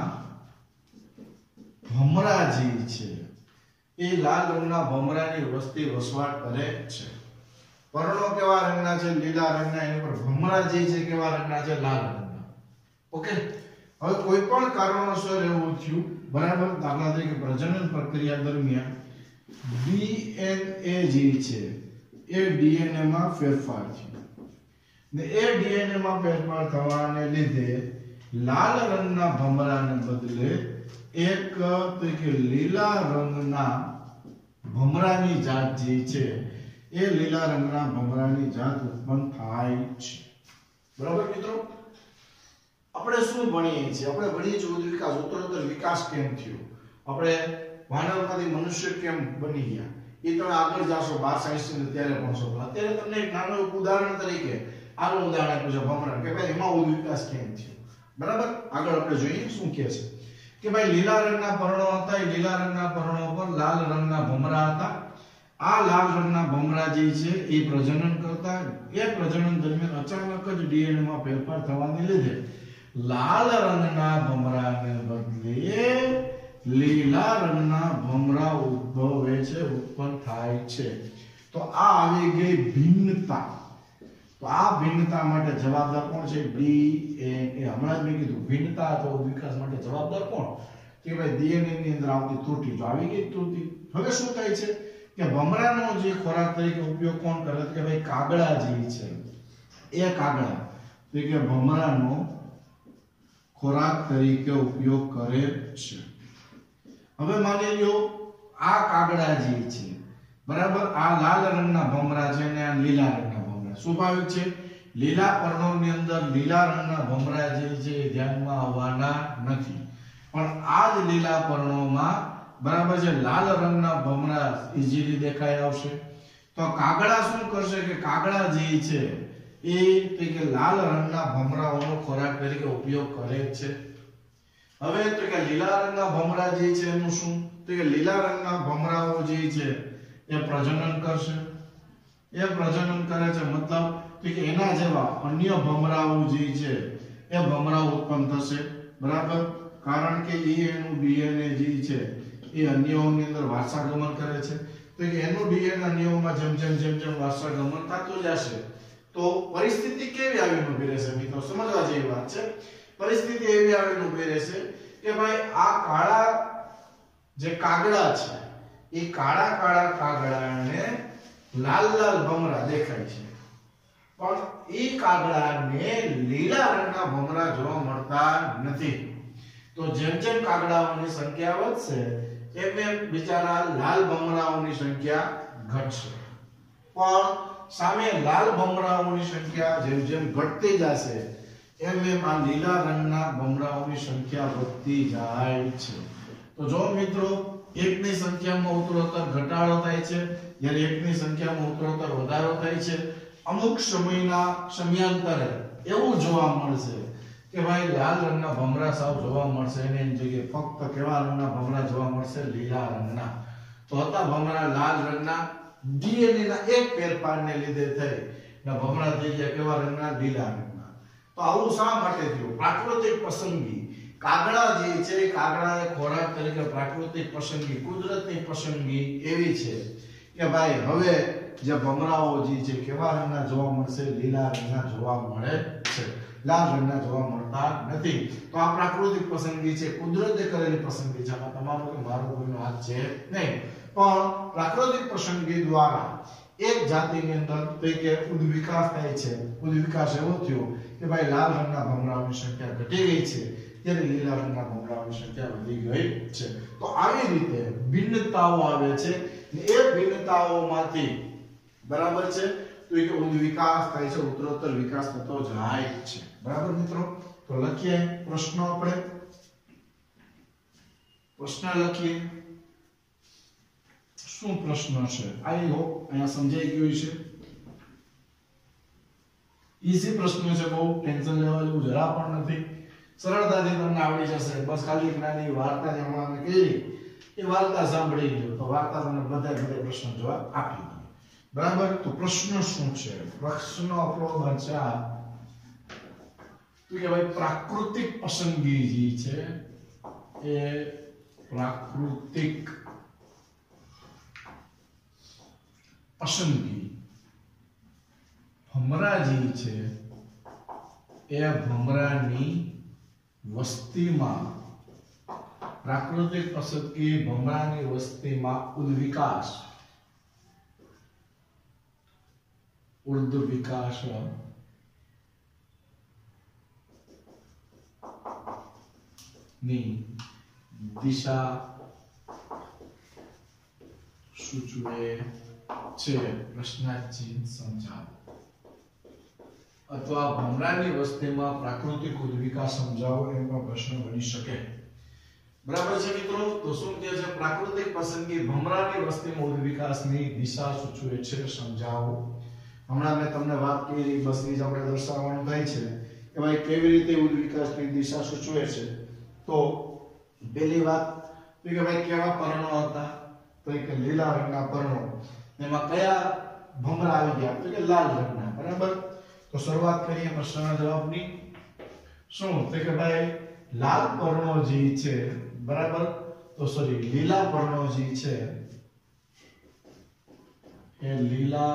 ભમરા જે છે એ લાલ રંગના ભમરાની વસ્તી વસવાટ કરે છે. પર્ણો કેવા રંગના છે? લીલા રંગના. એની પર ભમરા જે છે કેવા રંગના છે? લાલ રંગના. ઓકે. હવે કોઈ પણ કારણોસર એવું થયું, બરાબર, દાખલા તરીકે પ્રજનન પ્રક્રિયા દરમિયાન ડીએનએ જે છે એ ડીએનએ માં ફેરફાર થયો ને એ ડીએનએ માં ફેરફાર થવાને લીધે લાલ રંગના ભમરાને બદલે એક તો કે લીલા રંગના ભમરાની જાત જે છે એ લીલા રંગના ભમરાની જાત ઉત્પન્ન થાય છે. બરાબર મિત્રો? આપણે શું ભણીએ છીએ? આપણે ભણીએ છીએ ઉદ વિકાસ, ઉત્તરોત્તર વિકાસ કેમ થયો, આપણે વાનરમાંથી મનુષ્ય કેમ બની ગયા. એ તમે આગળ જાશો 12 સાયન્સ ની ત્યારે ભણશો. અત્યારે તમને એક નાનું ઉદાહરણ તરીકે આનું ઉદાહરણ આપ્યું છે ભમરા, કે ભાઈ એમાં ઉદ વિકાસ કેમ થયો. બરાબર? આગળ આપણે જોઈએ શું કહે છે કે ભાઈ લીલા રંગના પર્ણો હતા, એ લીલા રંગના પર્ણો પર લાલ રંગના ભમરા હતા. આ લાલ રંગના ભમરા જે છે એ પ્રજનન કરતા. એ પ્રજનન દરમિયાન અચાનક જ ડીએનએ માં ફેરફાર થવાને લીધે લાલ રંગના ભમરાને બદલે લીલા રંગના ભમરા ઉદ્ભવે છે, ઉત્પન્ન થાય છે. તો આ આવી ગઈ ભિન્નતા. તો આ ભિન્નતા માટે જવાબદાર કોણ છે? ડીએનએ. હમણાં જ મેં કીધું ભિન્નતા અથવા ઉદ વિકાસ માટે જવાબદાર કોણ? કે ભાઈ ડીએનએ ની અંદર આવતી ત્રુટિ. તો આવી ગઈ ત્રુટિ. હવે શું થાય છે કે ભમરાનો જે ખોરાક તરીકે ઉપયોગ કોણ કરે? કે ભાઈ કાગડા જે છે એ કાગડા તો કે ભમરાનો ખોરાક તરીકે ઉપયોગ કરે છે. હવે માની લો આ કાગડા જે છે, બરાબર આ લાલ રંગના ભમરા છે અને આ લીલા રંગના ભમરા સ્વાભાવિક છે લીલા પર્ણોની અંદર લીલા રંગના ભમરા જે છે ધ્યાનમાં આવવાના નથી પણ આ જ લીલા પર્ણોમાં બરાબર છે લાલ રંગના ભમરા ઈઝીલી દેખાઈ આવશે તો કાગડા શું કરશે કે કાગડા જે છે એ કે લાલ રંગના ભમરાઓનો ખોરાક તરીકે ઉપયોગ કરે છે હવે તો કે લીલા રંગના ભમરા જે છે એનું શું તો કે લીલા રંગના ભમરાઓ જે છે એ પ્રજનન કરશે એ પ્રજનન કરે છે મતલબ કે એના જેવા અન્ય ભમરાઓ જે છે એ ભમરાઓ ઉત્પન્ન થશે બરાબર કારણ કે એનું ડીએનએ જે છે એ અન્યોની અંદર વારસાગમન કરે છે તો કે એનું ડીએનએ અન્યોમાં જેમ જેમ વારસાગમન થતું જશે તો પરિસ્થિતિ કેવી આવીને ઊભી રહેશે મિત્રો સમજવા જેવી વાત છે પરિસ્થિતિ એવી આવીને ઊભી રહેશે કે ભાઈ આ કાળા જે કાગડા છે એ કાળા કાગડાને લાલ ભમરા દેખાય છે પણ એ કાગડાને લીલા રંગના ભમરા જોવા મળતા નથી તો જેમ કાગડાઓની સંખ્યા વધશે એમ બિચારા લાલ ભમરાઓની સંખ્યા ઘટશે પણ સામે લાલ ભમરાઓની સંખ્યા જેમ ઘટતી જશે એમ આ લીલા રંગના ભમરાઓની સંખ્યા વધતી જાય છે તો જો મિત્રો એકની સંખ્યામાં ઉત્તરોત્તર ઘટાડો થાય છે જ્યારે એકની સંખ્યામાં ઉત્તરોત્તર વધારો થાય છે અમુક સમયાંતરે એવું જોવા મળશે કે ભાઈ લાલ રંગના ભમરા સાવ જોવા મળશે એની જગ્યાએ ફક્ત કેવા રંગના ભમરા જોવા મળશે લીલા રંગના તો હતા ભમરા લાલ રંગના ડીએનએ ના એક ફેરફારને લીધે થઈ ને ભમરા થઈ ગયા કેવા રંગના લીલા રંગના તો આવું શા માટે થયું પ્રાકૃતિક પસંદગી કાગડા જે છે કાગડાએ ખોરાક તરીકે પ્રાકૃતિક પસંદગી કુદરતની પસંદગી એવી છે કે ભાઈ હવે જે ભમરાઓ જે છે કેવા રંગના જોવા મળશે લીલા રંગના જોવા મળે છે લાલ રંગના જોવા મળતા નથી તો આ પ્રાકૃતિક પસંદગી છે કુદરતે કરેલી પસંદગી છે આમાં તમારો કે મારો કોઈનો હાથ છે નહીં પણ પ્રાકૃતિક પસંદગી દ્વારા એક જાતિની અંદર કે ઉદ્વિકાસ થાય છે ઉદ્વિકાસ એવો થયો કે ભાઈ લાલ રંગના ભમરાઓની સંખ્યા ઘટી ગઈ છે ત્યારે લીલા રંગના ભમરાઓની સંખ્યા વધી ગઈ છે તો આવી રીતે ભિન્નતાઓ આવે છે ને એ ભિન્નતાઓમાંથી બરાબર છે તો એ ઉદ્વિકાસ થાય છે ઉત્તરોત્તર વિકાસ થતો જાય છે બરાબર મિત્રો તો લખીએ પ્રશ્નો આપણે પ્રશ્ન લખીએ શું પ્રશ્ન છે આઈ હોપ અહીંયા સમજાઈ ગયું છે ઈઝી પ્રશ્ન છે બહુ ટેન્શન લેવા જેવું જરા પણ નથી સરળતાથી તમને આવડી જશે બસ ખાલી નાની વાર્તા જે હમણાં મેં કહી એ વાર્તા સાંભળી લો તો વાર્તા તમને બધા પ્રશ્ન જવાબ આપી દે બરાબર તો પ્રશ્ન શું છે પ્રશ્ન આપણો બચ્ચા તો કે ભાઈ પ્રાકૃતિક પસંદગી જે છે એ પ્રાકૃતિક પસંદગી ભમરા જે છે એ ભમરાની વસ્તીમાં પ્રાકૃતિક પસંદગી ભમરાની વસ્તીમાં ઉદ્વિકાસ ની દિશા સૂચવે છે પ્રશ્નાર્થ સમજાવો અથવા ભમરાની વસ્તીમાં પ્રાકૃતિક ઉદ્વિકાસ સમજાવો એનો પ્રશ્ન બની શકે બરાબર છે મિત્રો તો શું કહે છે પ્રાકૃતિક પસંદગી ભમરાની વસ્તીમાં ઉદ્વિકાસની દિશા સૂચવે છે સમજાવો હમણાં મેં તમને વાત કરી બસ એ જ આપણે દર્શાવવાનું થાય છે કે ભાઈ કેવી રીતે ઉદ્વિકાસની દિશા સૂચવે છે તો પહેલી વાત તો કે ભાઈ કેવા પર્ણો હતા તો કે લીલા રંગના પર્ણો એમાં કયા ભમરા આવી ગયા તો કે લાલ રંગના બરાબર તો શરૂઆત કરીએ પ્રશ્નના જવાબની શું તો કે ભાઈ લાલ પર્ણો જે છે બરાબર તો સોરી લીલા પર્ણો જે છે એ લીલા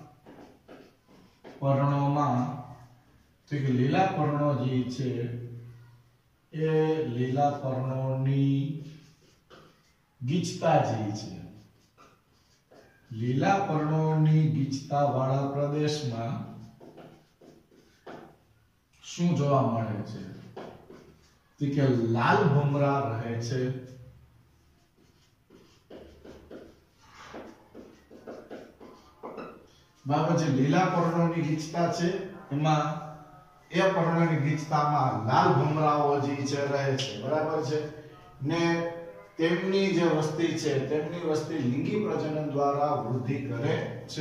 પર્ણોમાં તો કે લીલા પર્ણો જે છે એ લીલા પર્ણોની ગીચતા જે છે લીલા પર્ણોની ગીચતા વાળા પ્રદેશમાં શું જોવા મળે છે તો કે લાલ ભમરા રહે છે બરાબર છે લીલા પર્ણોની ગીચતા છે એમાં એ પર્ણોની ગીચતામાં લાલ ભમરાઓ જે છે રહે છે બરાબર છે ને તેમની જે વસ્તી છે તેમની વસ્તી લિંગી પ્રજનન દ્વારા વૃદ્ધિ કરે છે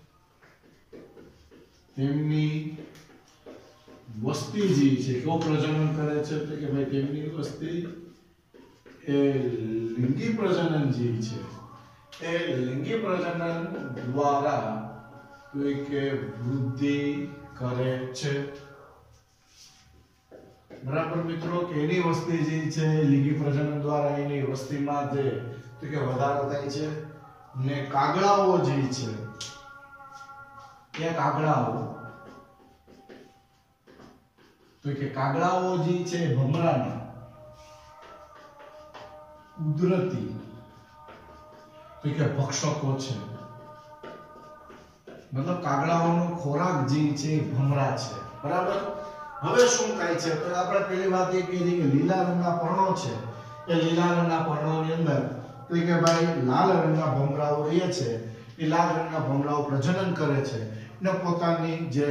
તેમની વસ્તી જે છે કેવું પ્રજનન કરે છે તો કે ભાઈ તેમની વસ્તી એ લિંગી પ્રજનન જે છે એ લિંગી પ્રજનન દ્વારા કોઈ કે વૃદ્ધિ કરે છે બરાબર મિત્રો કે એની વસ્તી જે છે લિંગી પ્રજનન દ્વારા એની વસ્તીમાં જે તો કે વધારો થાય છે ને કાગડાઓ જે છે એ કાગડાઓ તો કે કાગડાઓ જે છે ભમરાના કુદરતી તો કે ભક્ષકો છે મતલબ કાગડાઓનો ખોરાક જે છે ભમરા છે બરાબર હવે શું થાય છે તો આપણે પહેલી વાત એ કીધી કે લીલા રંગના પર્ણો છે એ લીલા રંગના પર્ણોની અંદર તો કે ભાઈ લાલ રંગના ભમરાઓ રહે છે એ લાલ રંગના ભમરાઓ પ્રજનન કરે છે ને પોતાની જે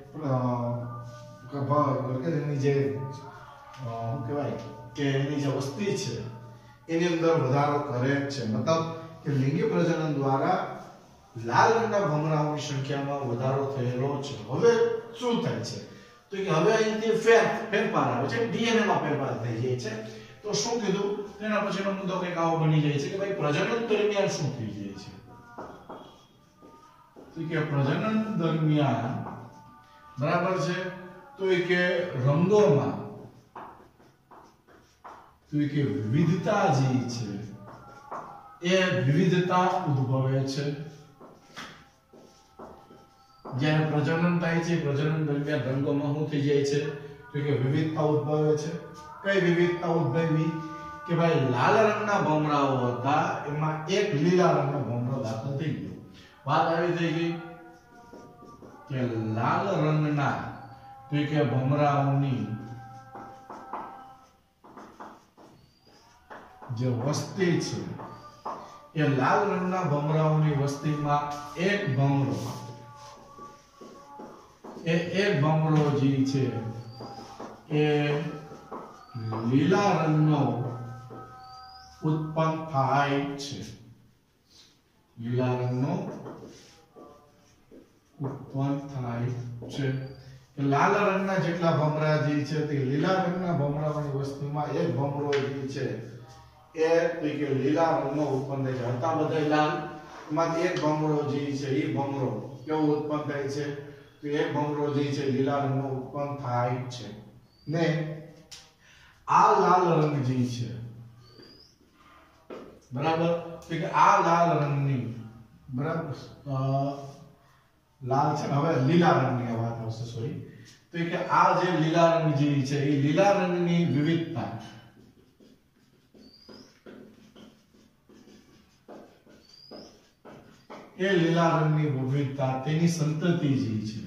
એની જે શું કહેવાય કે એની જે વસ્તી છે એની અંદર વધારો કરે છે મતલબ કે લિંગી પ્રજનન દ્વારા લાલ રંગના ભમરાઓની સંખ્યામાં વધારો થયેલો છે હવે શું થાય છે તો કે હવે અહીંથી ફેરફાર આવે છે ડીએનએ માં ફેરફાર થઈ જાય છે તો શું કીધું તેના પછીનો મુદ્દો કંઈક આવો બની જાય છે કે ભાઈ પ્રજનન દરમિયાન શું થઈ જાય છે તો કે પ્રજનન દરમિયાન બરાબર છે તો કે રંગોમાં તો કે વિવિધતા જે છે એ વિવિધતા ઉદ્ભવે છે જ્યારે પ્રજનન થાય છે પ્રજનન દરમિયાન રંગોમાં શું થઈ જાય છે તો કે વિવિધતા ઉદ્ભવે છે કઈ વિવિધતા ઉદ્ભવી કે ભાઈ લાલ રંગના ભમરાઓ હતા એમાં એક લીલા રંગનો ભમરો દાખલ થઈ ગયો વાત આવી થઈ ગઈ કે લાલ રંગના તો કે ભમરાઓની જે વસ્તી છે એ લાલ રંગના ભમરાઓની વસ્તીમાં એક ભમરો એક ભમરો જે છે એ લીલા રંગનો ઉત્પન્ન થાય છે લીલા રંગનો ઉત્પન્ન થાય છે લાલ રંગના જેટલા ભમરા જે છે તે લીલા રંગના ભમરાઓની વસ્તીમાં એક ભમરો જે છે એ તો કે લીલા રંગનો ઉત્પન્ન થાય છે હતા બધા લાલ એમાંથી એક ભમરો જે છે એ ભમરો કેવો ઉત્પન્ન થાય છે તો એક ભમરો જે છે લીલા રંગનો ઉત્પન્ન થાય છે ને આ લાલ રંગ જે છે બરાબર તો કે આ લાલ રંગની બરાબર લાલ છે હવે લીલા રંગની વાત આવશે સોરી તો કે આ જે લીલા રંગ જે છે એ લીલા રંગની વિવિધતા એ લીલા રંગની વિવિધતા તેની સંતતિ જે છે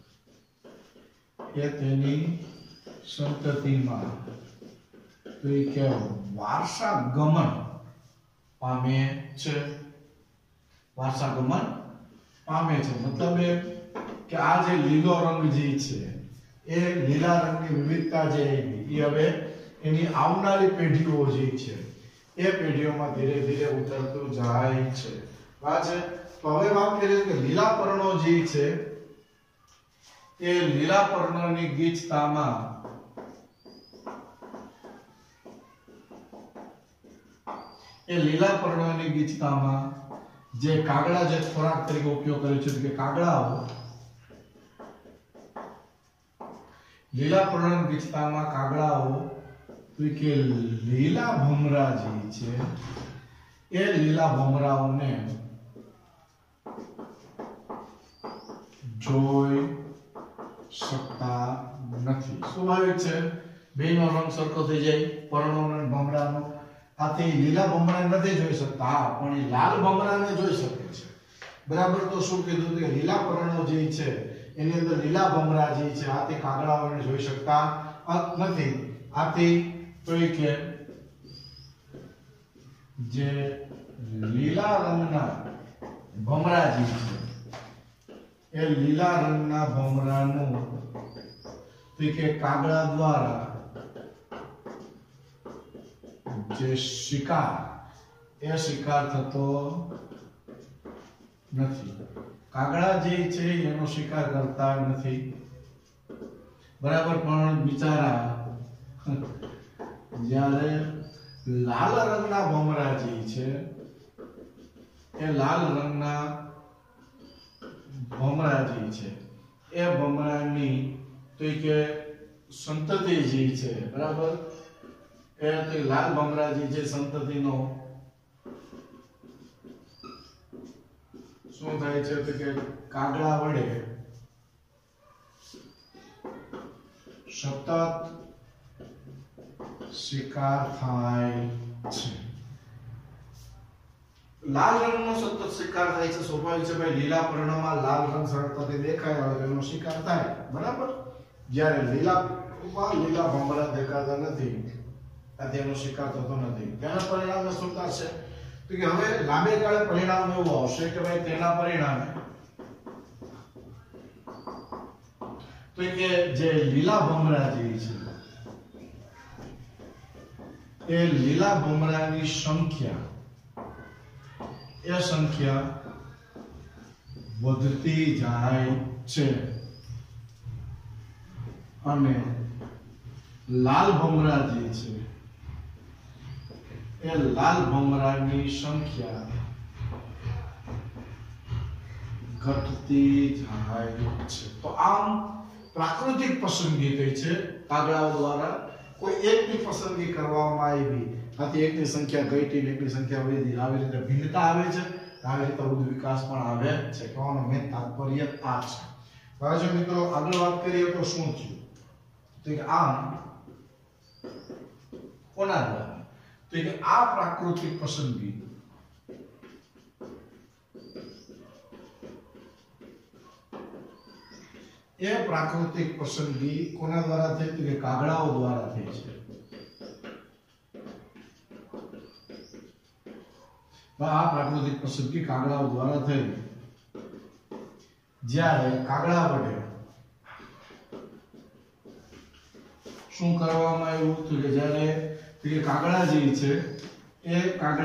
એ તેની સંતતિમાં તો કે વારસાગમન પામે છે વારસાગમન પામે છે મતલબ એ કે આ જે લીલો રંગ જે છે એ લીલા રંગની વિવિધતા જે એ હવે એની આવનારી પેઢીઓ જે છે એ પેઢીઓમાં ધીરે ધીરે ઉતરતું જાય છે વાજે તો હવે વાત કરીએ કે લીલા પર્ણો જે છે એ લીલા પર્ણોની ગીચતામાં જે કાગડા જે ખોરાક તરીકે ઉપયોગ કરે છે કે કાગડાઓ લીલા પર્ણોની ગીચતામાં કાગડાઓ તો કે લીલા ભમરા જે છે એ લીલા ભમરાઓને જોઈ શકતા નથી સ્વાભાવિક છે બેનો રંગ સરખો થઈ જાય પર્ણો અને ભમરાનો આથી લીલા ભમરા નથી જોઈ શકતા પણ એ લાલ ભમરાને જોઈ શકે છે બરાબર તો શું કીધું કે લીલા પર્ણો જે છે એની અંદર લીલા ભમરા જે છે આથી કાગડાઓને જોઈ શકતા નથી આથી તો કે જે લીલા રંગના ભમરા જે છે એ લીલા રંગના ભમરાનું તો કે કાગડા દ્વારા જે શિકાર એ શિકાર થતો નથી. કાગડા જે છે એનો શિકાર કરતા નથી, બરાબર. પણ બિચારા જ્યારે લાલ રંગના ભમરા જે છે એ લાલ રંગના ભમરા જે છે એ ભમરાની તો કે સંતતિ જે છે, બરાબર, એ તો લાલ ભમરા જે છે સંતતિનો શું થાય છે તો કે કાગડા વડે સતત શિકાર થાય છે. લાલ રંગનો સતત શિકાર થાય છે. સ્વાભાવિક છે ભાઈ, લીલા પર્ણમાં લાલ રંગ સરળતાથી દેખાય આવે એનો શિકાર થાય, બરાબર. જ્યારે લીલા ભમરા દેખાતા નથી તેનો શિકાર થતો નથી. તેના પરિણામે શું થશે તો કે હવે લાંબે ગાળે પરિણામ એવું આવશે કે ભાઈ તેના પરિણામે તો કે જે લીલા ભમરા જે છે એ લીલા ભમરાની સંખ્યા વધતી જાય છે અને લાલ ભમરા જે છે એ લાલ ભમરાની સંખ્યા ઘટતી જાય છે. તો આમ પ્રાકૃતિક પસંદગી થઈ છે કાગડાઓ દ્વારા. કોઈ એકની પસંદગી કરવામાં આવી, આથી એકની સંખ્યા ઘટી ને એકની સંખ્યા વધી, આવી રીતે ભિન્નતા આવે છે. આવી રીતે વૃદ્ધ વિકાસ પણ આવે છે. કહેવાનો મેન તાત્પર્ય આ છે. હવે જો મિત્રો આગળ વાત કરીએ તો શું થયું તો કે આમ કોના દ્વારા તો કે આ પ્રાકૃતિક પસંદગી કોના દ્વારા થઈ તો કે કાગડાઓ દ્વારા થઈ છે. આ પ્રાકૃતિક પસંદગી કાગડાઓ દ્વારા થઈ. જ્યારે કાગડા વડે શું કરવામાં આવ્યું તો કે જ્યારે કાગડા જે છે એ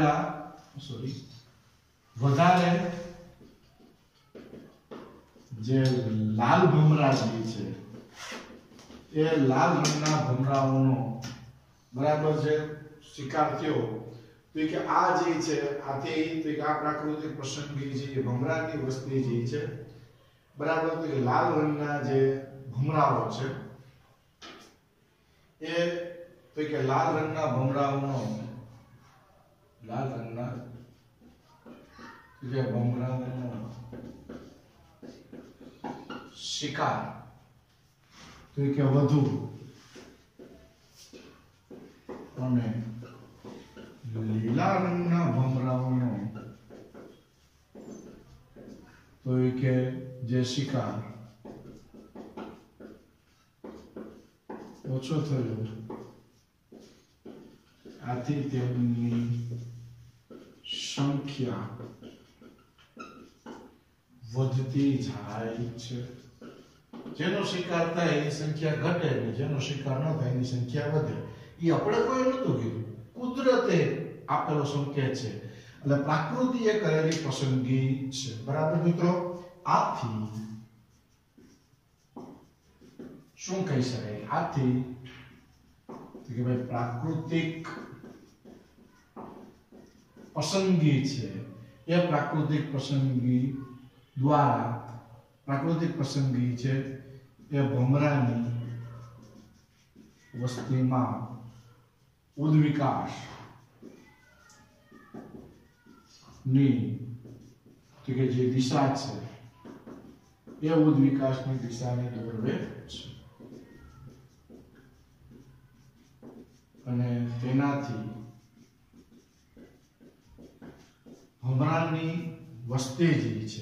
વધારે જે લાલ ભમરા જે છે એ લાલ રંગના ભમરાઓનો બરાબર છે શિકાર થયો. તો કે આ જે છે આથી તો કે આ પ્રાકૃતિક પસંદગી છે ભમરાની વસ્તી જે છે, બરાબર, તો કે લાલ રંગના જે ભમરાઓ છે એ તો કે લાલ રંગના ભમરાઓનો શિકાર તો કે વધુ અને લીલા રંગના ભમરાઓનો તો કે જે શિકાર ઓછો થયો. આથી તેમની સંખ્યા વધતી જાય છે. જેનો શિકાર થાય એની સંખ્યા ઘટે અને જેનો શિકાર ન થાય એની સંખ્યા વધે. એ આપણે કોઈ નહોતું કીધું, કુદરતે આપેલો સંકેત છે. એટલે પ્રકૃતિએ કરેલી પસંદગી છે, બરાબર મિત્રો. આથી શું કહી શકાય? આથી કે ભાઈ પ્રાકૃતિક પસંદગી છે એ પ્રાકૃતિક પસંદગી દ્વારા એ ભમરાની વસ્તીમાં ઉદ્વિકાસ ની કે જે દિશા છે એ ઉદ્વિકાસની દિશાને દોરવે છે અને તેનાથી ભમરાની વસ્તી જે છે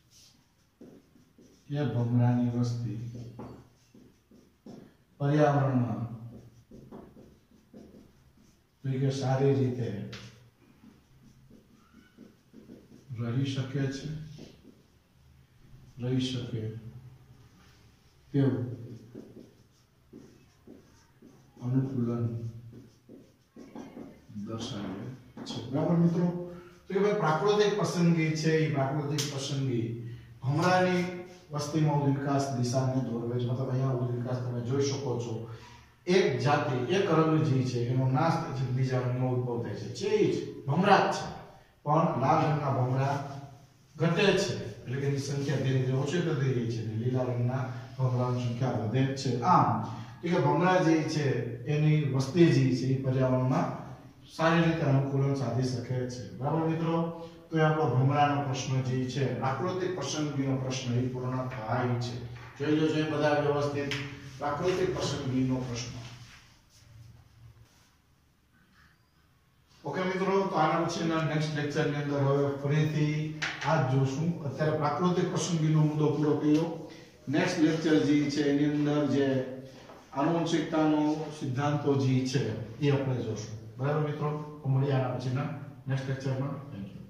એ ભમરાની વસ્તી પર્યાવરણમાં તો કે સારી રીતે રહી શકે છે, રહી શકે તેવું અનુકૂલન દર્શાવે છે. બરાબર મિત્રો? તો કે ભાઈ પ્રાકૃતિક પસંદગી છે એ પ્રાકૃતિક પસંદગી ભમરાની વસ્તીમાં ઉદ્વિકાસ દિશાને દોરવે છે. મતલબ અહીંયા ઉદ્વિકાસ તમે જોઈ શકો છો, એક જાતિ એક રંગ જે છે એનો નાશ થાય છે, બીજા રંગનો ઉદ્ભવ થાય છે. છે જ ભમરા જ છે, પણ લાલ રંગના ભમરા ઘટે છે, એટલે કે એની સંખ્યા ધીરે ધીરે ઓછી થતી રહી છે, અને લીલા રંગના ભમરાની સંખ્યા વધે છે. આમ કે ભમરા જે છે એની વસ્તી જે છે એ પર્યાવરણમાં સારી રીતે અનુકૂલન સાધી શકે છે. બરાબર મિત્રો? તો એ આપણો ભમરાનો પ્રશ્ન જે છે પ્રાકૃતિક પસંદગીનો પ્રશ્ન એ પૂર્ણ થાય છે. જોઈ લો જોઈએ બધા વ્યવસ્થિત પ્રાકૃતિક પસંદગીનો પ્રશ્ન. ઓકે મિત્રો, તો આના પછીના નેક્સ્ટ લેક્ચરની અંદર હવે ફરીથી આ જ જોશું. અત્યારે પ્રાકૃતિક પસંદગીનો મુદ્દો પૂરો કર્યો. નેક્સ્ટ લેક્ચર જે છે એની અંદર જે આનુવંશિકતાનો સિદ્ધાંતો જે છે એ આપણે જોશું. બરાબર મિત્રો? મળીએ આના પછીના નેક્સ્ટ લેક્ચરમાં. Thank you.